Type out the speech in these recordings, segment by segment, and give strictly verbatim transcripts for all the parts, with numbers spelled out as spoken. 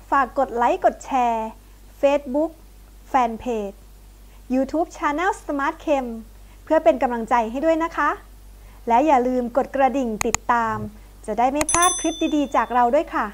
ฝากกดไลค์กดแชร์ Facebook Fanpage YouTube Channel Smart Chem เพื่อเป็นกำลังใจให้ด้วยนะคะและอย่าลืมกดกระดิ่งติดตามจะได้ไม่พลาดคลิปดีๆจากเราด้วยค่ะ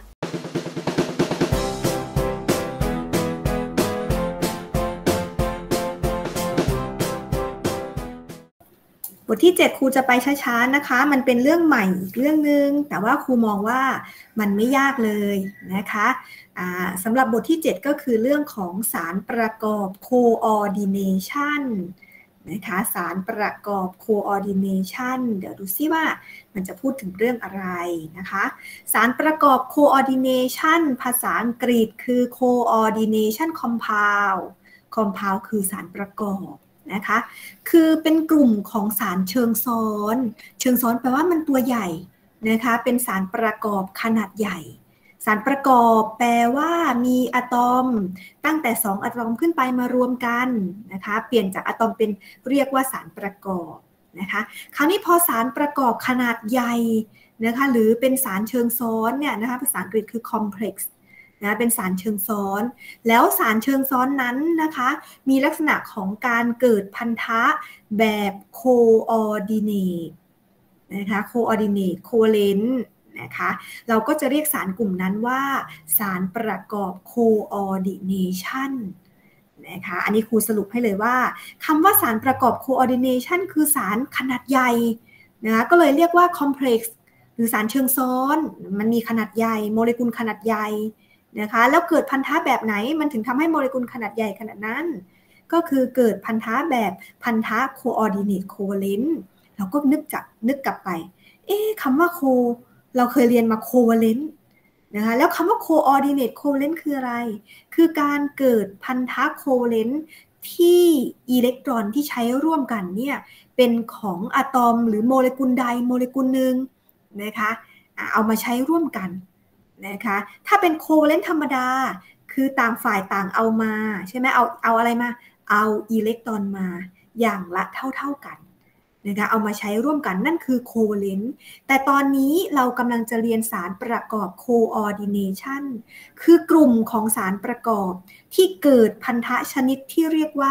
บทที่เจ็ดครูจะไปช้าๆนะคะมันเป็นเรื่องใหม่อีกเรื่องนึงแต่ว่าครูมองว่ามันไม่ยากเลยนะคะสำหรับบทที่เจ็ดก็คือเรื่องของสารประกอบ coordination นะคะสารประกอบ coordination เดี๋ยวดูซิว่ามันจะพูดถึงเรื่องอะไรนะคะสารประกอบ coordination ภาษาอังกฤษคือ coordination compound compound คือสารประกอบนะคะคือเป็นกลุ่มของสารเชิงซ้อนเชิงซ้อนแปลว่ามันตัวใหญ่นะคะเป็นสารประกอบขนาดใหญ่สารประกอบแปลว่ามีอะตอมตั้งแต่สองอะตอมขึ้นไปมารวมกันนะคะเปลี่ยนจากอะตอมเป็นเรียกว่าสารประกอบนะคะคราวนี้พอสารประกอบขนาดใหญ่นะคะหรือเป็นสารเชิงซ้อนเนี่ยนะคะภาษาอังกฤษคือ complexนะเป็นสารเชิงซ้อนแล้วสารเชิงซ้อนนั้นนะคะมีลักษณะของการเกิดพันธะแบบ coordinate นะคะ coordinate covalent นะคะเราก็จะเรียกสารกลุ่มนั้นว่าสารประกอบ coordination นะคะอันนี้ครูสรุปให้เลยว่าคำว่าสารประกอบ coordination คือสารขนาดใหญ่นะคะก็เลยเรียกว่า complex หรือสารเชิงซ้อนมันมีขนาดใหญ่โมเลกุลขนาดใหญ่นะคะแล้วเกิดพันธะแบบไหนมันถึงทำให้โมเลกุลขนาดใหญ่ขนาดนั้นก็คือเกิดพันธะแบบพันธะ coordinate covalent เราก็นึกจับนึกกลับไปเอ๊ะคำว่า co เราเคยเรียนมา covalent นะคะแล้วคำว่า coordinate covalent คืออะไรคือการเกิดพันธะ covalent ที่อิเล็กตรอนที่ใช้ร่วมกันเนี่ยเป็นของอะตอมหรือโมเลกุลใดโมเลกุลหนึ่งนะคะเอามาใช้ร่วมกันนะคะถ้าเป็นโคเวเลนต์ธรรมดาคือต่างฝ่ายต่างเอามาใช่ไหมเอาเอาอะไรมาเอาอิเล็กตรอนมาอย่างละเท่าๆกันนะคะเอามาใช้ร่วมกันนั่นคือโคเวเลนต์แต่ตอนนี้เรากำลังจะเรียนสารประกอบ coordination คือกลุ่มของสารประกอบที่เกิดพันธะชนิดที่เรียกว่า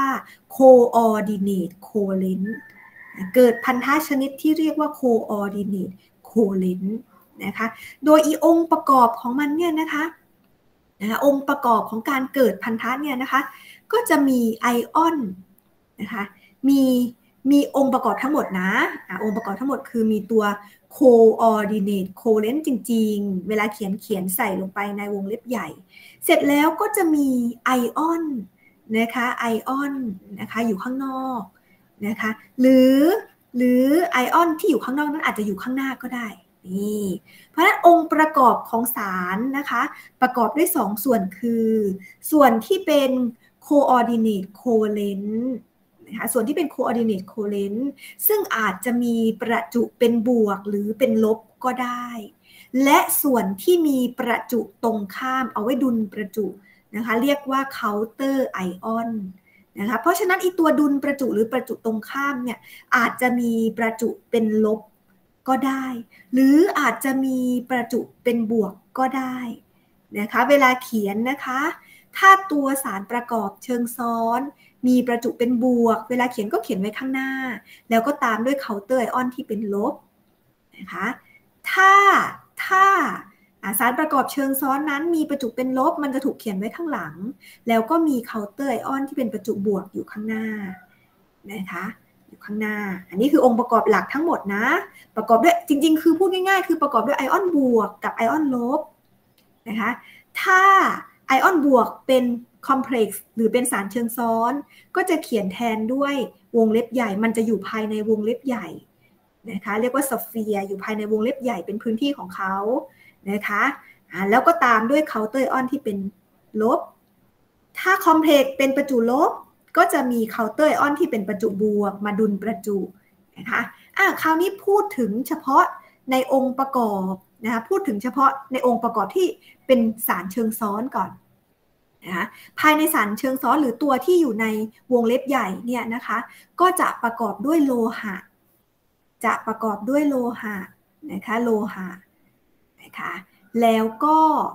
coordinate covalent เกิดพันธะชนิดที่เรียกว่า coordinate covalentนะคะโดยอีองค์ประกอบของมันเนี่ยนะคะนะคะองค์ประกอบของการเกิดพันธะเนี่ยนะคะก็จะมีไอออนนะคะมีมีองค์ประกอบทั้งหมดนะอะองค์ประกอบทั้งหมดคือมีตัว coordinate covalent จริงๆเวลาเขียนเขียนใส่ลงไปในวงเล็บใหญ่เสร็จแล้วก็จะมีไอออนนะคะไอออนนะคะอยู่ข้างนอกนะคะหรือหรือไอออนที่อยู่ข้างนอกนั้นอาจจะอยู่ข้างหน้าก็ได้นี่เพราะฉะนั้นองค์ประกอบของสารนะคะประกอบด้วยสองส่วนคือส่วนที่เป็น coordinate covalent นะคะส่วนที่เป็น coordinate covalent ซึ่งอาจจะมีประจุเป็นบวกหรือเป็นลบก็ได้และส่วนที่มีประจุตรงข้ามเอาไว้ดุลประจุนะคะเรียกว่า counter ion นะคะเพราะฉะนั้นอีตัวดุลประจุหรือประจุตรงข้ามเนี่ยอาจจะมีประจุเป็นลบก็ได้หรืออาจจะมีประจุเป็นบวกก็ได้นะคะเวลาเขียนนะคะถ้าตัวสารประกอบเชิงซ้อนมีประจุเป็นบวกเวลาเขียนก็เขียนไว้ข้างหน้าแล้วก็ตามด้วยเคาน์เตอร์ไอออนที่เป็นลบนะคะถ้าถ้าสารประกอบเชิงซ้อนนั้นมีประจุเป็นลบมันจะถูกเขียนไว้ข้างหลังแล้วก็มีเคาน์เตอร์ไอออนที่เป็นประจุบวกอยู่ข้างหน้านะคะอยู่ข้างหน้าอันนี้คือองค์ประกอบหลักทั้งหมดนะประกอบด้วยจริงๆคือพูดง่ายๆคือประกอบด้วยไอออนบวกกับไอออนลบนะคะถ้าไอออนบวกเป็นคอมเพล็กซ์หรือเป็นสารเชิงซ้อนก็จะเขียนแทนด้วยวงเล็บใหญ่มันจะอยู่ภายในวงเล็บใหญ่นะคะเรียกว่าสเฟียร์อยู่ภายในวงเล็บใหญ่เป็นพื้นที่ของเขานะคะแล้วก็ตามด้วยเคาน์เตอร์ไอออนที่เป็นลบถ้าคอมเพล็กซ์เป็นประจุลบก็จะมีเคาน์เตอร์ไอออนที่เป็นประจุบวกมาดุลประจุนะคะอ่ะคราวนี้พูดถึงเฉพาะในองค์ประกอบนะคะพูดถึงเฉพาะในองค์ประกอบที่เป็นสารเชิงซ้อนก่อนนะคะภายในสารเชิงซ้อนหรือตัวที่อยู่ในวงเล็บใหญ่เนี่ยนะคะก็จะประกอบด้วยโลหะจะประกอบด้วยโลหะนะคะโลหะนะคะแล้วก็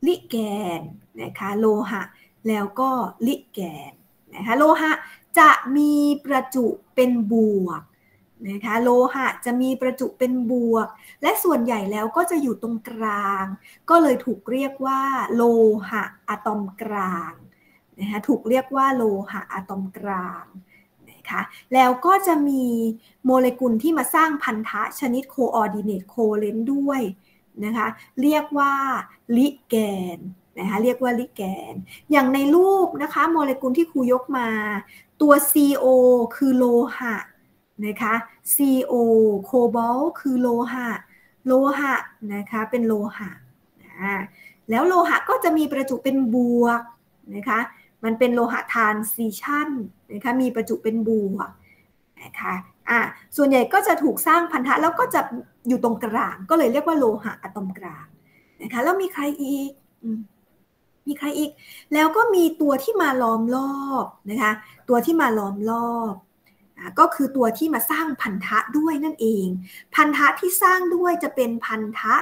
ลิแกนนะคะโลหะแล้วก็ลิแกนนะคะโลหะจะมีประจุเป็นบวกนะคะโลหะจะมีประจุเป็นบวกและส่วนใหญ่แล้วก็จะอยู่ตรงกลางก็เลยถูกเรียกว่าโลหะอะตอมกลางนะคะถูกเรียกว่าโลหะอะตอมกลางนะคะแล้วก็จะมีโมเลกุลที่มาสร้างพันธะชนิดโคออร์ดิเนตโคเลนต์ด้วยนะคะเรียกว่าลิแกนนะคะเรียกว่าลิแกนอย่างในรูปนะคะโมเลกุลที่ครูยกมาตัว ซี โอ คือโลหะนะคะ ซี โอ โคบอลต์คือโลหะโลหะนะคะเป็นโลหะนะแล้วโลหะก็จะมีประจุเป็นบวกนะคะมันเป็นโลหะทรานซิชันนะคะมีประจุเป็นบวกนะคะอ่ะส่วนใหญ่ก็จะถูกสร้างพันธะแล้วก็จะอยู่ตรงกลางก็เลยเรียกว่าโลหะอะตอมกลางนะคะแล้วมีใครอีกมีใครอีกแล้วก็มีตัวที่มาล้อมรอบนะคะตัวที่มาล้อมรอบก็คือตัวที่มาสร้างพันธะด้วยนั่นเองพันธะที่สร้างด้วยจะเป็นพันธะ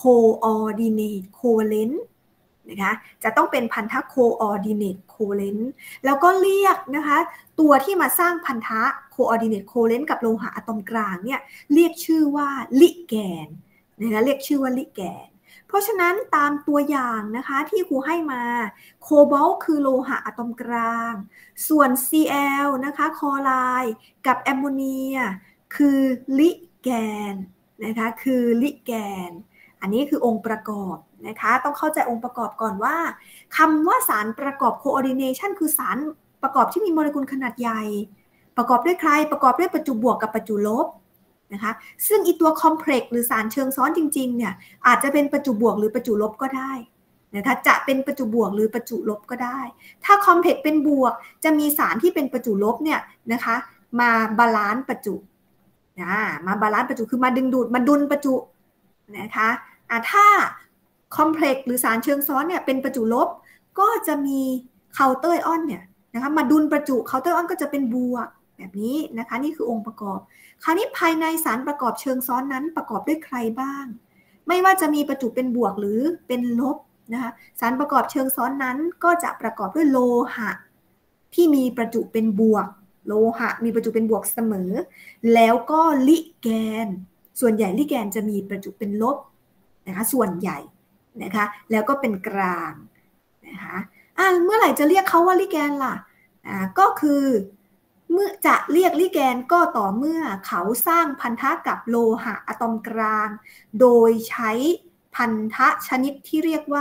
coordinate covalent นะคะจะต้องเป็นพันธะ coordinate covalent แล้วก็เรียกนะคะตัวที่มาสร้างพันธะ coordinate covalent กับโลหะอะตอมกลางเนี่ยเรียกชื่อว่าลิแกนนะคะเรียกชื่อว่าลิแกนเพราะฉะนั้นตามตัวอย่างนะคะที่ครูให้มาโคบอลต์คือโลหะอะตอมกลางส่วน ซี แอล นะคะคลอไรด์กับแอมโมเนียคือลิแกนนะคะคือลิแกนอันนี้คือองค์ประกอบนะคะต้องเข้าใจองค์ประกอบก่อนว่าคำว่าสารประกอบ coordination คือสารประกอบที่มีโมเลกุลขนาดใหญ่ประกอบด้วยใครประกอบด้วยประจุบวกกับประจุลบนะคะซึ่งอีตัวคอมเพล็กซ์หรือสารเชิงซ้อนจริงๆเนี่ยอาจจะเป็นประจุบวกหรือประจุลบก็ได้นะคะจะเป็นประจุบวกหรือประจุลบก็ได้ถ้าคอมเพล็กซ์เป็นบวกจะมีสารที่เป็นประจุลบเนี่ยนะคะมาบาลานซ์ประจุนะมาบาลานซ์ประจุคือมาดึงดูดมาดุลประจุนะคะอ่ะถ้าคอมเพล็กซ์หรือสารเชิงซ้อนเนี่ยเป็นประจุลบก็จะมีเคาน์เตอร์ไอออนเนี่ยนะคะมาดุลประจุเคาน์เตอร์ไอออนก็จะเป็นบวกแบบนี้นะคะนี่คือองค์ประกอบคราวนี้ภายในสารประกอบเชิงซ้อนนั้นประกอบด้วยใครบ้างไม่ว่าจะมีประจุเป็นบวกหรือเป็นลบนะคะสารประกอบเชิงซ้อนนั้นก็จะประกอบด้วยโลหะที่มีประจุเป็นบวกโลหะมีประจุเป็นบวกเสมอแล้วก็ลิแกนส่วนใหญ่ลิแกนจะมีประจุเป็นลบนะคะส่วนใหญ่นะคะแล้วก็เป็นกลางนะคะอ่ะเมื่อไหร่จะเรียกเขาว่าลิแกนล่ะอ่าก็คือเมื่อจะเรียกลิแกนก็ต่อเมื่อเขาสร้างพันธะกับโลหะอะตอมกลางโดยใช้พันธะชนิดที่เรียกว่า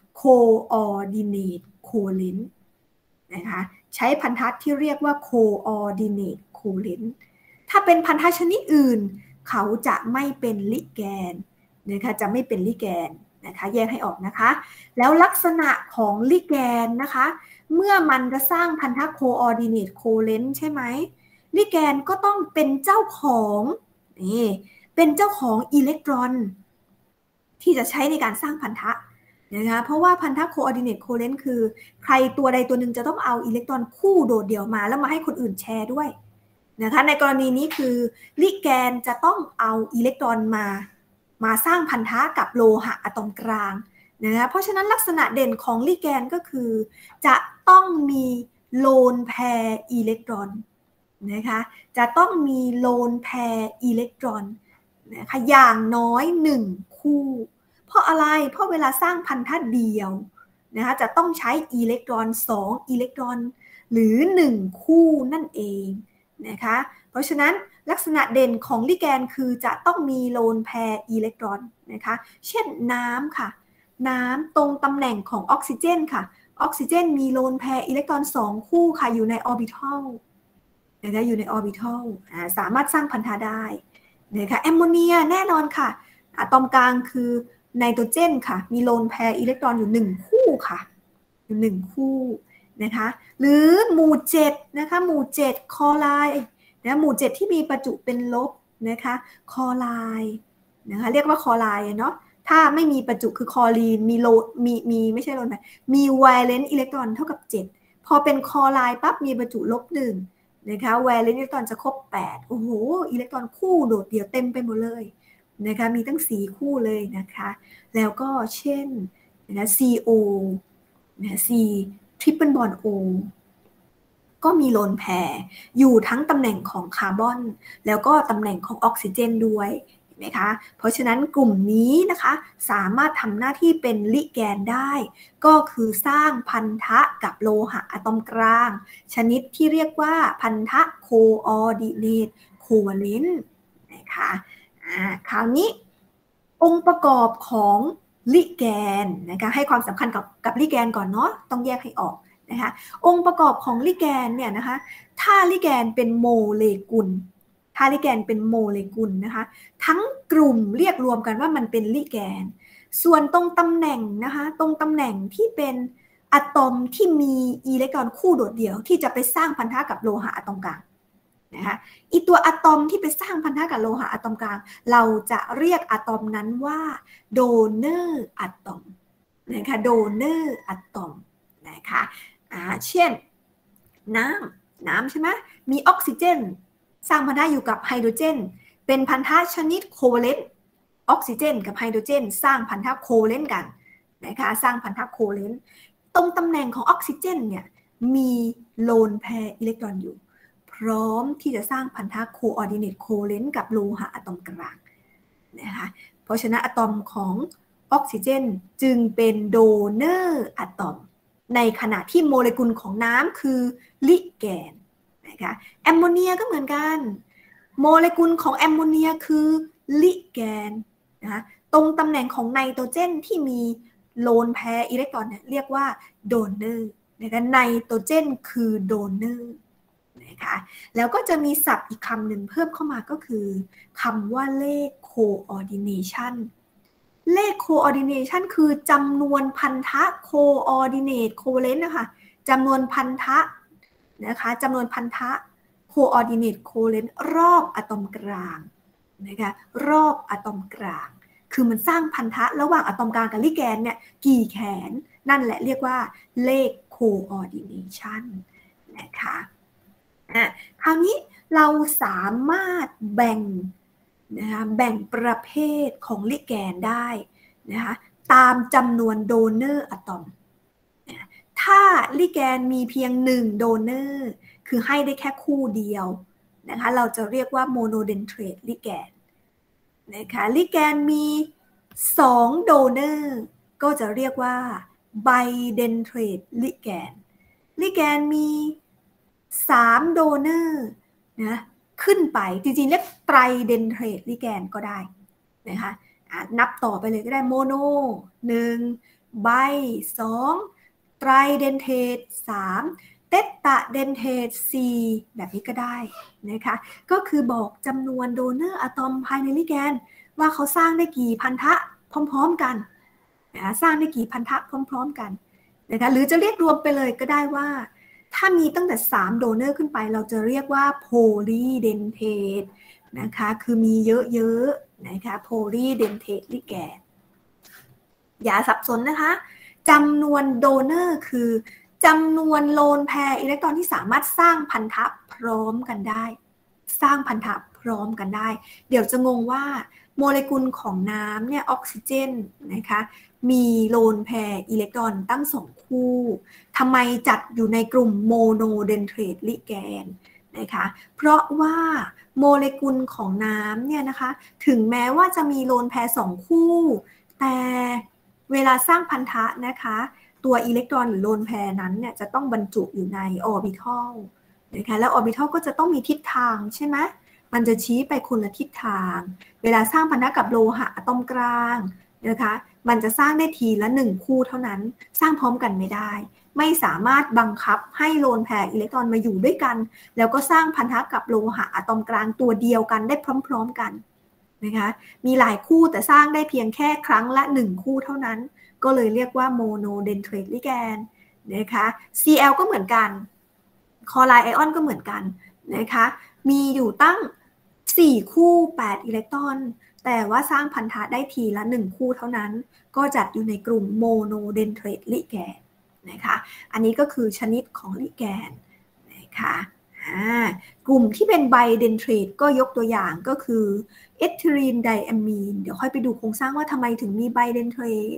coordinate covalent นะคะใช้พันธะที่เรียกว่า coordinate covalent ถ้าเป็นพันธะชนิดอื่นเขาจะไม่เป็นลิแกนนะคะจะไม่เป็นลิแกนนะคะแยกให้ออกนะคะแล้วลักษณะของลิแกนนะคะเมื่อมันจะสร้างพันธะ coordinate covalent ใช่ไหมลิแกนก็ต้องเป็นเจ้าของนี่เป็นเจ้าของอิเล็กตรอนที่จะใช้ในการสร้างพันธะนะคะเพราะว่าพันธะ coordinate covalent คือใครตัวใดตัวหนึ่งจะต้องเอาอิเล็กตรอนคู่โดดเดี่ยวมาแล้วมาให้คนอื่นแชร์ด้วยนะคะในกรณีนี้คือลิแกนจะต้องเอาอิเล็กตรอนมามาสร้างพันธะกับโลหะอะตอมกลางนะคะเพราะฉะนั้นลักษณะเด่นของลิแกนก็คือจะต้องมีโลนแพร์อิเล็กตรอนนะคะจะต้องมีโลนแพร์อิเล็กตรอนนะคะอย่างน้อยหนึ่งคู่เพราะอะไรเพราะเวลาสร้างพันธะเดียวนะคะจะต้องใช้อิเล็กตรอนสองอิเล็กตรอนหรือหนึ่งคู่นั่นเองนะคะเพราะฉะนั้นลักษณะเด่นของลิแกนคือจะต้องมีโลนแพร์อิเล็กตรอนนะคะเช่นน้ำค่ะน้ำตรงตำแหน่งของออกซิเจนค่ะออกซิเจนมีโลนแพร์อิเล็กตรอนสองคู่ค่ะอยู่ในออร์บิทัลนะคะอยู่ในออร์บิทัลสามารถสร้างพันธะได้นะคะแอมโมเนียแน่นอนค่ะอะตอมกลางคือไนโตรเจนค่ะมีโลนแพร์อิเล็กตรอนอยู่หนึ่งคู่ค่ะอยู่หนึ่งคู่นะคะหรือหมู่เจ็ดนะคะหมู่เจ็ดคอไลน์นะหมู่เจ็ดที่มีประจุเป็นลบนะคะคอไลน์นะคะเรียกว่าคอไลน์เนาะถ้าไม่มีประจุคือคอลีนมีโลมีมีไม่ใช่โลนมีไวเลนต์อิเล็กตรอนเท่ากับเจ็ดพอเป็นคอไลน์ปั๊บมีประจุลบหนึ่งนะคะไวเลนต์อิเล็กตรอนจะครบแปดโอ้โหอิเล็กตรอนคู่โดดเดี่ยวเต็มไปหมดเลยนะคะมีตั้งสี่คู่เลยนะคะแล้วก็เช่นนะ ซี โอ นะ C triple bond O ก็มีโลนแพรอยู่ทั้งตำแหน่งของคาร์บอนแล้วก็ตำแหน่งของออกซิเจนด้วยเห็นไหมคะเพราะฉะนั้นกลุ่มนี้นะคะสามารถทำหน้าที่เป็นลิแกนได้ก็คือสร้างพันธะกับโลหะอะตอมกลางชนิดที่เรียกว่าพันธะโคออร์ดิเนตโควาเลนต์นะคะอ่าคราวนี้องค์ประกอบของลิแกนนะคะให้ความสำคัญกับกับลิแกนก่อนเนาะต้องแยกให้ออกนะคะองค์ประกอบของลิแกนเนี่ยนะคะถ้าลิแกนเป็นโมเลกุลถ้าลิแกนเป็นโมเลกุลนะคะทั้งกลุ่มเรียกรวมกันว่ามันเป็นลิแกนส่วนตรงตำแหน่งนะคะตรงตำแหน่งที่เป็นอะตอมที่มีอิเล็กตรอนคู่โดดเดี่ยวที่จะไปสร้างพันธะกับโลหะอะตอมกลางนะคะอีตัวอะตอมที่ไปสร้างพันธะกับโลหะอะตอมกลางเราจะเรียกอะตอมนั้นว่าโดเนอร์อะตอมนะคะโดเนอร์อะตอมนะคะอ่าเช่นน้ำน้ำใช่ไหมมีออกซิเจนสร้างพันธะอยู่กับไฮโดรเจนเป็นพันธะชนิดโคเวาเลนต์ออกซิเจนกับไฮโดรเจนสร้างพันธะโคเวาเลนต์กันนะคะสร้างพันธะโคเวาเลนต์ตรงตำแหน่งของออกซิเจนเนี่ยมีโลนแพรอิเล็กตรอนอยู่พร้อมที่จะสร้างพันธะโคออร์ดิเนตโคเวาเลนต์กับโลหะอะตอมกลางนะคะเพราะฉะนั้นอะตอมของออกซิเจนจึงเป็นโดเนอร์อะตอมในขณะที่โมเลกุลของน้ำคือลิแกนนะคะแอมโมเนียก็เหมือนกันโมเลกุลของแอมโมเนียคือลิแกนนะคะตรงตำแหน่งของไนโตรเจนที่มีโลนแพรอิเล็กตรอนเนี่ยเรียกว่าโดเนอร์นะคะไนโตรเจนคือโดเนอร์นะคะแล้วก็จะมีศัพท์อีกคำหนึ่งเพิ่มเข้ามาก็คือคำว่าเลข coordination เลข coordination คือจำนวนพันธะ coordinate covalent นะคะจำนวนพันธะนะคะจำนวนพันธะ coordinate covalent รอบอะตอมกลางนะคะรอบอะตอมกลางคือมันสร้างพันธะระหว่างอะตอมกลางกับลิแกนเนี่ยกี่แขนนั่นแหละเรียกว่าเลข coordination นะคะอ่ะคราวนี้เราสามารถแบ่งนะคะแบ่งประเภทของลิแกนได้นะคะตามจำนวนโดเนอร์อะตอมถ้าลิแกนมีเพียงหนึ่งโดเนอร์คือให้ได้แค่คู่เดียวนะคะเราจะเรียกว่าโมโนเดนเทรตลิแกนนะคะลิแกนมีสองโดเนอร์ก็จะเรียกว่าไบเดนเทรตลิแกนลิแกนมีสามโดเนอร์นะขึ้นไปจริงๆเรียกไตรเดนเทรตลิแกนก็ได้นะคะนับต่อไปเลยก็ได้โมโนหนึ่งไบสองไตรเดนเทตสามเตตาเดนเทตสี่แบบนี้ก็ได้นะคะก็คือบอกจำนวนโดเนอร์อะตอมภายในลิแกนว่าเขาสร้างได้กี่พันธะพร้อมๆกันนะสร้างได้กี่พันธะพร้อมๆกันนะคะหรือจะเรียกรวมไปเลยก็ได้ว่าถ้ามีตั้งแต่สามโดเนอร์ขึ้นไปเราจะเรียกว่าโพลีเดนเทตนะคะคือมีเยอะๆนะคะโพลีเดนเทตลิแกนอย่าสับสนนะคะจำนวนโดเนอร์คือจำนวนโลนแพรอิเล็กตรอนที่สามารถสร้างพันธะพร้อมกันได้สร้างพันธะพร้อมกันได้เดี๋ยวจะงงว่าโมเลกุลของน้ำเนี่ยออกซิเจนนะคะมีโลนแพรอิเล็กตรอนตั้งสองคู่ทำไมจัดอยู่ในกลุ่มโมโนเดนเทรตลิแกนนะคะเพราะว่าโมเลกุลของน้ำเนี่ยนะคะถึงแม้ว่าจะมีโลนแพรสองคู่แต่เวลาสร้างพันธะนะคะตัวอิเล็กตรอนหรือโลนแพรนั้นเนี่ยจะต้องบรรจุอยู่ในออร์บิทัลนะคะแล้วออร์บิทัลก็จะต้องมีทิศทางใช่ไหมมันจะชี้ไปคนละทิศทางเวลาสร้างพันธะกับโลหะอะตอมกลางนะคะมันจะสร้างได้ทีละหนึ่งคู่เท่านั้นสร้างพร้อมกันไม่ได้ไม่สามารถบังคับให้โลนแพรอิเล็กตรอนมาอยู่ด้วยกันแล้วก็สร้างพันธะกับโลหะอะตอมกลางตัวเดียวกันได้พร้อมๆกันนะคะมีหลายคู่แต่สร้างได้เพียงแค่ครั้งละหนึ่งคู่เท่านั้นก็เลยเรียกว่าโมโนเดนเทรตลิแกนนะคะ ซี แอล ก็เหมือนกันคลอไรด์ไอออนก็เหมือนกันนะคะมีอยู่ตั้งสี่คู่แปดอิเล็กตรอนแต่ว่าสร้างพันธะได้ทีละหนึ่งคู่เท่านั้นก็จัดอยู่ในกลุ่มโมโนเดนเทรตลิแกนนะคะอันนี้ก็คือชนิดของลิแกนนะคะกลุ่มที่เป็นไบเดนเทรตก็ยกตัวอย่างก็คือเอทิลีนไดอะมีนเดี๋ยวค่อยไปดูโครงสร้างว่าทำไมถึงมีไบเดนเทรต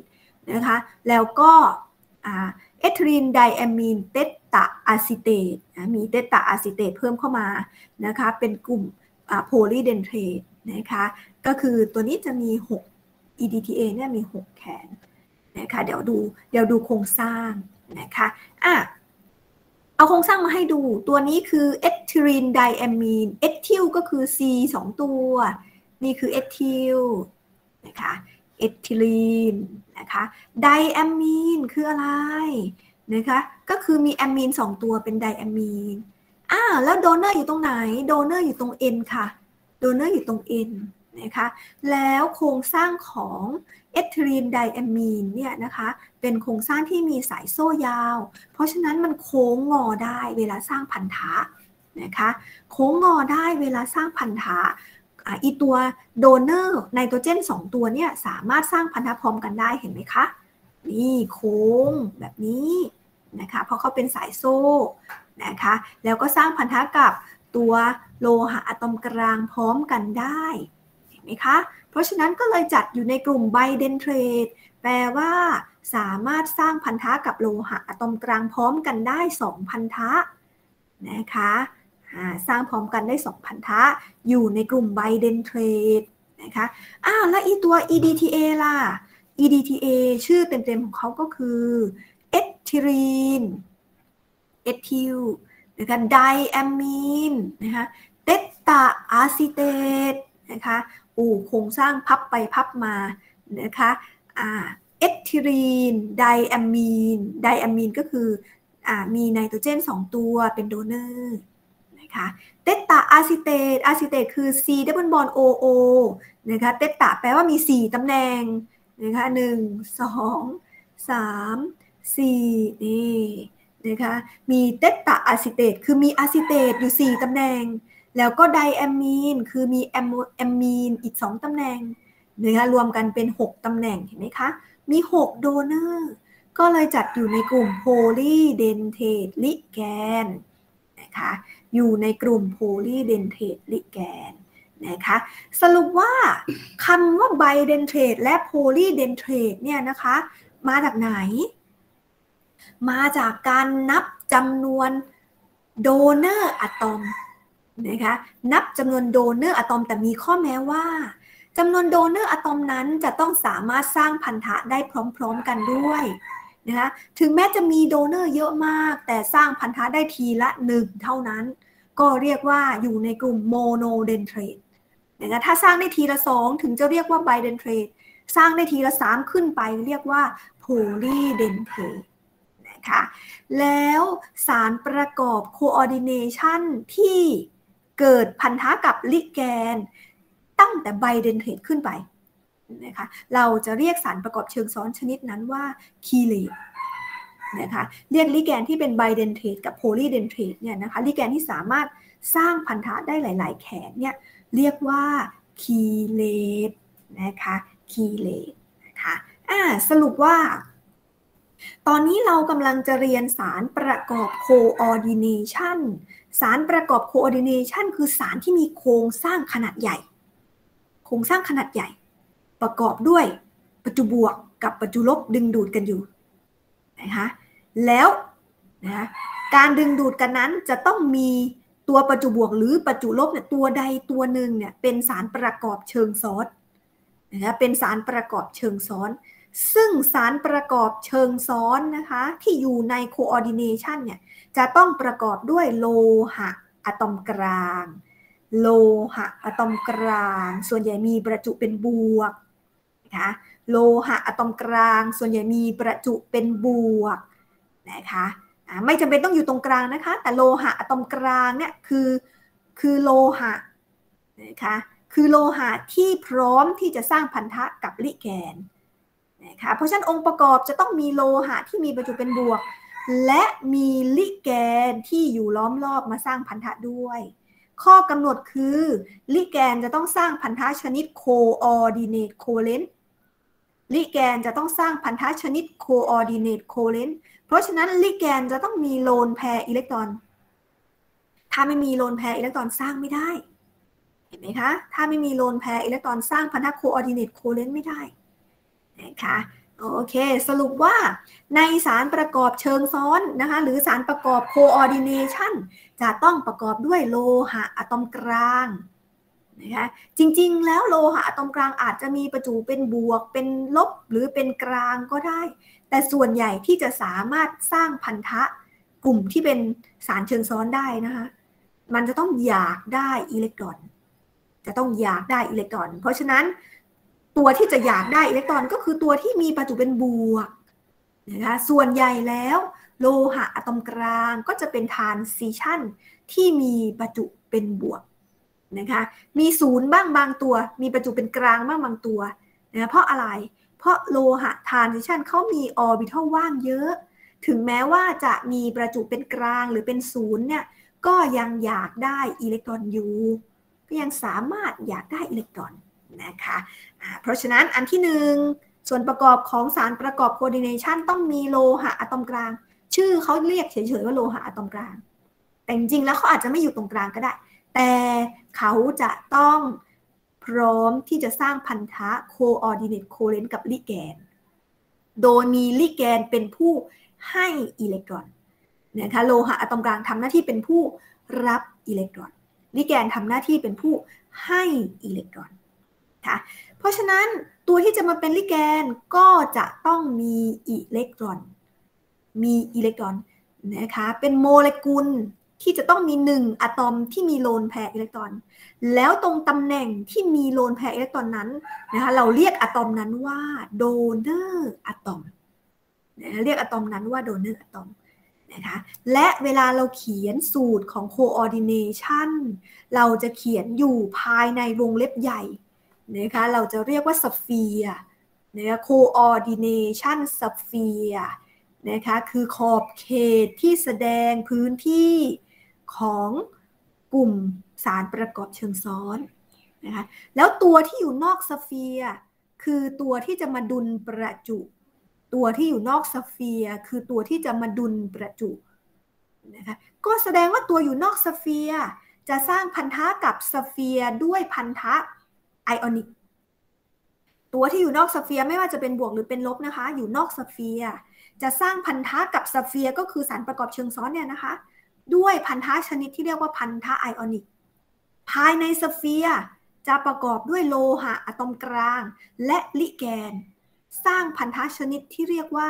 นะคะแล้วก็เอทิลีนไดแอมมีนเตตาอะซิเตตมีเตตาอะซิเตตเพิ่มเข้ามานะคะเป็นกลุ่มโพลีเดนเทรตนะคะก็คือตัวนี้จะมีหก อี ดี ที เอ เนี่ยมีหกแขนนะคะเดี๋ยวดูเดี๋ยวดูโครงสร้างนะคะอ่ะเอาโครงสร้างมาให้ดูตัวนี้คือเอทิลีนไดแอมมีนเอทิลก็คือ C สองตัวนี่คือเอทิลนะคะเอทิลีนนะคะไดแอมมีนคืออะไรนะคะก็คือมีแอมมีนสองตัวเป็นไดแอมมีนอ่าแล้วโดเนอร์อยู่ตรงไหนโดเนอร์อยู่ตรง N ค่ะโดเนอร์อยู่ตรง N นะคะแล้วโครงสร้างของเอทิลีนไดแอมมีนเนี่ยนะคะเป็นโครงสร้างที่มีสายโซ่ยาวเพราะฉะนั้นมันโค้งงอได้เวลาสร้างพันธะนะคะโค้งงอได้เวลาสร้างพันธะอีตัวโดเนอร์ไนโตรเจนสองตัวเนี่ยสามารถสร้างพันธะพร้อมกันได้เห็นไหมคะนี่โค้งแบบนี้นะคะเพราะเขาเป็นสายโซ่นะคะแล้วก็สร้างพันธะกับตัวโลหะอะตอมกลางพร้อมกันได้เห็นไหมคะเพราะฉะนั้นก็เลยจัดอยู่ในกลุ่มไบเดนเทรตแปลว่าสามารถสร้างพันธะกับโลหะอะตอมกลางพร้อมกันได้สองพันธะนะคะสร้างพร้อมกันได้สองพันธะอยู่ในกลุ่มไบเดนเทรตนะคะอ้าวแล้วอีตัว อี ดี ที เอ ล่ะ อี ดี ที เอ ชื่อเต็มๆของเขาก็คือเอทิลีนเอทิลนะคะไดแอมมีนนะคะเตตาอะซิเตตนะคะโอ้โครงสร้างพับไปพับมานะคะอ่าเอทิลีนไดแอมมีนไดแอมมีนก็คืออ่ามีไนโตรเจนสองตัวเป็นโดเนอร์นะคะเตตาอะซิเตตอะซิเตตคือ C ดับเบิลบอนด์ โอ โอ นะคะเตตาแปลว่ามีสี่ตำแหน่งนะคะหนึ่ง สอง สาม สี่นี่นะคะมีเตตาอะซิเตตคือมีอะซิเตตอยู่สี่ตำแหน่งแล้วก็ไดแอมมีนคือมีแอมแอมมีนอีกสองตำแหน่งนะคะรวมกันเป็นหกตำแหน่งเห็นไหมคะมีหกโดเนอร์ก็เลยจัดอยู่ในกลุ่มโพลีเดนเทตลิแกนนะคะอยู่ในกลุ่มโพลีเดนเทตลิแกนนะคะสรุปว่าคำว่าไบเดนเทรตและโพลีเดนเทรตเนี่ยนะคะมาจากไหนมาจากการนับจำนวนโดเนอร์อะตอมนะคะนับจำนวนโดเนอร์อะตอมแต่มีข้อแม้ว่าจำนวนโดเนอร์อะตอมนั้นจะต้องสามารถสร้างพันธะได้พร้อมๆกันด้วยนะคะถึงแม้จะมีโดเนอร์เยอะมากแต่สร้างพันธะได้ทีละหนึ่งเท่านั้นก็เรียกว่าอยู่ในกลุ่มโมโนเดนเทรตนะคะถ้าสร้างได้ทีละสองถึงจะเรียกว่าไบเดนเทรตสร้างได้ทีละสามขึ้นไปเรียกว่าโพลีเดนเทรตนะคะแล้วสารประกอบโคออร์ดิเนชันที่เกิดพันธะกับลิแกนตั้งแต่ไบเดนเทรตขึ้นไปนะคะเราจะเรียกสารประกอบเชิงซ้อนชนิดนั้นว่าคีเลตนะคะเรียกลิแกนที่เป็นไบเดนเทรตกับโพลีเดนเทรตเนี่ยนะคะลิแกนที่สามารถสร้างพันธะได้หลายๆแขนเนี่ยเรียกว่าคีเลตนะคะคีเลตนะคะอ่าสรุปว่าตอนนี้เรากำลังจะเรียนสารประกอบโคออร์ดิเนชันสารประกอบโคออร์ดิเนชันคือสารที่มีโครงสร้างขนาดใหญ่โครงสร้างขนาดใหญ่ประกอบด้วยประจุบวกกับประจุลบดึงดูดกันอยู่นะคะแล้วนะการดึงดูดกันนั้นจะต้องมีตัวประจุบวกหรือประจุลบเนี่ยตัวใดตัวหนึ่งเนี่ยเป็นสารประกอบเชิงซ้อนนะคะเป็นสารประกอบเชิงซ้อนซึ่งสารประกอบเชิงซ้อนนะคะที่อยู่ในโคออร์ดิเนชันเนี่ยจะต้องประกอบด้วยโลหะอะตอมกลางโลหะอะตอมกลางส่วนใหญ่มีประจุเป็นบวกนะคะโลหะอะตอมกลางส่วนใหญ่มีประจุเป็นบวกนะคะไม่จำเป็นต้องอยู่ตรงกลางนะคะแต่โลหะอะตอมกลางเนี่ยคือคือโลหะนะคะคือโลหะที่พร้อมที่จะสร้างพันธะกับลิแกนนะคะเพราะฉะนั้นองค์ประกอบจะต้องมีโลหะที่มีประจุเป็นบวกและมีลิแกนที่อยู่ล้อมรอบมาสร้างพันธะด้วยข้อกำหนดคือลิแกนจะต้องสร้างพันธะชนิดโคออร์ดิเนตโคเลนต์ลิแกนจะต้องสร้างพันธะชนิดโคออร์ดิเนตโคเลนต์เพราะฉะนั้นลิแกนจะต้องมีโลนแพร์อิเล็กตรอนถ้าไม่มีโลนแพร์อิเล็กตรอนสร้างไม่ได้เห็นไหมคะถ้าไม่มีโลนแพร์อิเล็กตรอนสร้างพันธะโคออร์ดิเนตโคเลนต์ไม่ได้นะคะโอเคสรุปว่าในสารประกอบเชิงซ้อนนะคะหรือสารประกอบ coordination จะต้องประกอบด้วยโลหะอะตอมกลางนะคะจริงๆแล้วโลหะอะตอมกลางอาจจะมีประจุเป็นบวกเป็นลบหรือเป็นกลางก็ได้แต่ส่วนใหญ่ที่จะสามารถสร้างพันธะกลุ่มที่เป็นสารเชิงซ้อนได้นะคะมันจะต้องอยากได้อิเล็กตรอนจะต้องอยากได้อิเล็กตรอนเพราะฉะนั้นตัวที่จะอยากได้อิเล็กตรอนก็คือตัวที่มีประจุเป็นบวกนะคะส่วนใหญ่แล้วโลหะอะตอมกลางก็จะเป็นทรานซิชันที่มีประจุเป็นบวกนะคะมีศูนย์บ้างบางตัวมีประจุเป็นกลางบ้างบางตัวนะเพราะอะไรเพราะโลหะทรานซิชันเขามีออร์บิทัลว่างเยอะถึงแม้ว่าจะมีประจุเป็นกลางหรือเป็นศูนย์เนี่ยก็ยังอยากได้อิเล็กตรอนอยู่ก็ยังสามารถอยากได้อิเล็กตรอนนะคะเพราะฉะนั้นอันที่หนึ่งส่วนประกอบของสารประกอบ coordination ต้องมีโลหะอะตอมกลางชื่อเขาเรียกเฉยๆว่าโลหะอะตอมกลางแต่จริงๆแล้วเขาอาจจะไม่อยู่ตรงกลางก็ได้แต่เขาจะต้องพร้อมที่จะสร้างพันธะ coordinate covalent กับลิแกนโดยมีลิแกนเป็นผู้ให้อิเล็กตรอนนะคะโลหะอะตอมกลางทำหน้าที่เป็นผู้รับอิเล็กตรอนลิแกนทำหน้าที่เป็นผู้ให้อิเล็กตรอนค่ะเพราะฉะนั้นตัวที่จะมาเป็นลิแกนก็จะต้องมีอิเล็กตรอนมีอิเล็กตรอนนะคะเป็นโมเลกุลที่จะต้องมีหนึ่งอะตอมที่มีโลนแพร์อิเล็กตรอนแล้วตรงตำแหน่งที่มีโลนแพร์อิเล็กตรอนนั้นนะคะเราเรียกอะตอมนั้นว่าโดเนอร์อะตอมนะเรียกอะตอมนั้นว่าโดเนอร์อะตอมนะคะและเวลาเราเขียนสูตรของ coordination เราจะเขียนอยู่ภายในวงเล็บใหญ่นะคะเราจะเรียกว่า sphere นะคะ coordination sphere นะคะคือขอบเขตที่แสดงพื้นที่ของกลุ่มสารประกอบเชิงซ้อนนะคะแล้วตัวที่อยู่นอกสเฟียร์คือตัวที่จะมาดุลประจุตัวที่อยู่นอกสเฟียร์คือตัวที่จะมาดุลประจุนะคะก็แสดงว่าตัวอยู่นอกสเฟียร์จะสร้างพันธะกับสเฟียร์ด้วยพันธะไอออนิกตัวที่อยู่นอกสเฟียร์ไม่ว่าจะเป็นบวกหรือเป็นลบนะคะอยู่นอกสเฟียร์จะสร้างพันธะกับสเฟียร์ก็คือสารประกอบเชิงซ้อนเนี่ยนะคะด้วยพันธะชนิดที่เรียกว่าพันธะไอออนิกภายในสเฟียร์จะประกอบด้วยโลหะอะตอมกลางและลิแกนสร้างพันธะชนิดที่เรียกว่า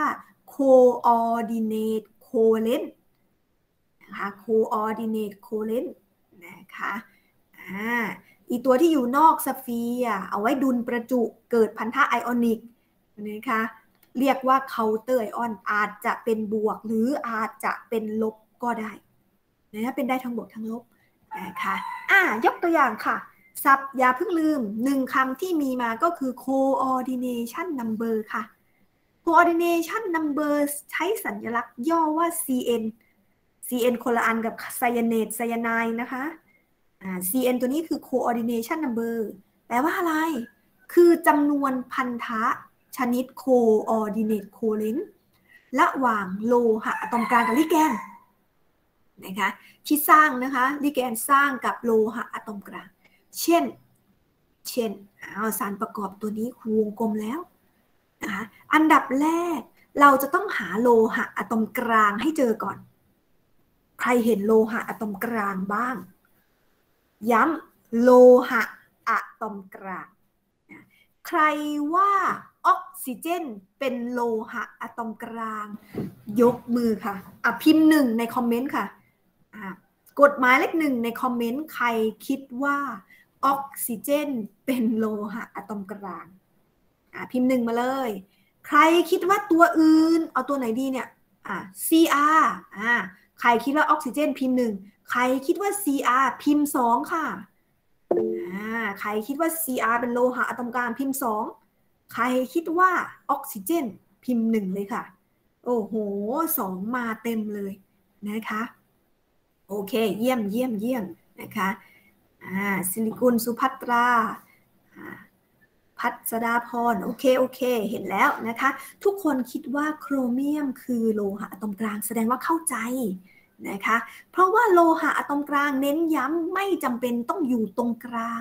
coordinate covalent นะคะ coordinate covalent นะคะอ่าอีตัวที่อยู่นอกสเฟียร์เอาไว้ดุลประจุเกิดพันธะไอออนิกนะคะเรียกว่าเคาน์เตอร์ไอออนอาจจะเป็นบวกหรืออาจจะเป็นลบก็ได้นะเป็นได้ทั้งบวกทั้งลบนะคะอ่ายกตัวอย่างค่ะศัพท์อย่าเพิ่งลืมหนึ่งคำที่มีมาก็คือ coordination number ค่ะ coordination number ใช้สัญลักษณ์ย่อว่า ซี เอ็น ซี เอ็น คนละอันกับไซยาเนตไซยาไนด์นะคะอ่า ซี เอ็น ตัวนี้คือ coordination number แปลว่าอะไรคือจำนวนพันธะชนิด coordinate covalent ระหว่างโลหะอะตอมกลางกับลิแกนนะคะที่สร้างนะคะลิแกนสร้างกับโลหะอะตอมกลางเช่นเช่นเอาสารประกอบตัวนี้ครูวงกลมแล้วนะคะอันดับแรกเราจะต้องหาโลหะอะตอมกลางให้เจอก่อนใครเห็นโลหะอะตอมกลางบ้างย้ำโลหะอะตอมกลางใครว่าออกซิเจนเป็นโลหะอะตอมกลางยกมือค่ะอ่ะพิมพ์หนึ่งในคอมเมนต์ค่ะอ่ะกดหมายเลขหนึ่งในคอมเมนต์ใครคิดว่าออกซิเจนเป็นโลหะอะตอมกลางอ่ะพิมพ์หนึ่งมาเลยใครคิดว่าตัวอื่นเอาตัวไหนดีเนี่ยอ่ะ ซี อาร์ อ่ะใครคิดว่าออกซิเจนพิมพ์หนึ่งใครคิดว่า ซี อาร์ พิมพ์สองค่ะอ่าใครคิดว่า ซี อาร์ เป็นโลหะอะตอมกลางพิมพ์สองใครคิดว่าออกซิเจนพิมพ์หนึ่งเลยค่ะโอ้โหสองมาเต็มเลยนะคะโอเคเยี่ยมเยี่ยมเยี่ยมนะคะอ่าสิริกุลสุภัตราพัสดาพรโอเคโอเคเห็นแล้วนะคะทุกคนคิดว่าโครเมียมคือโลหะอะตอมกลางแสดงว่าเข้าใจนะคะเพราะว่าโลหะอะตอมกลางเน้นย้ำไม่จำเป็นต้องอยู่ตรงกลาง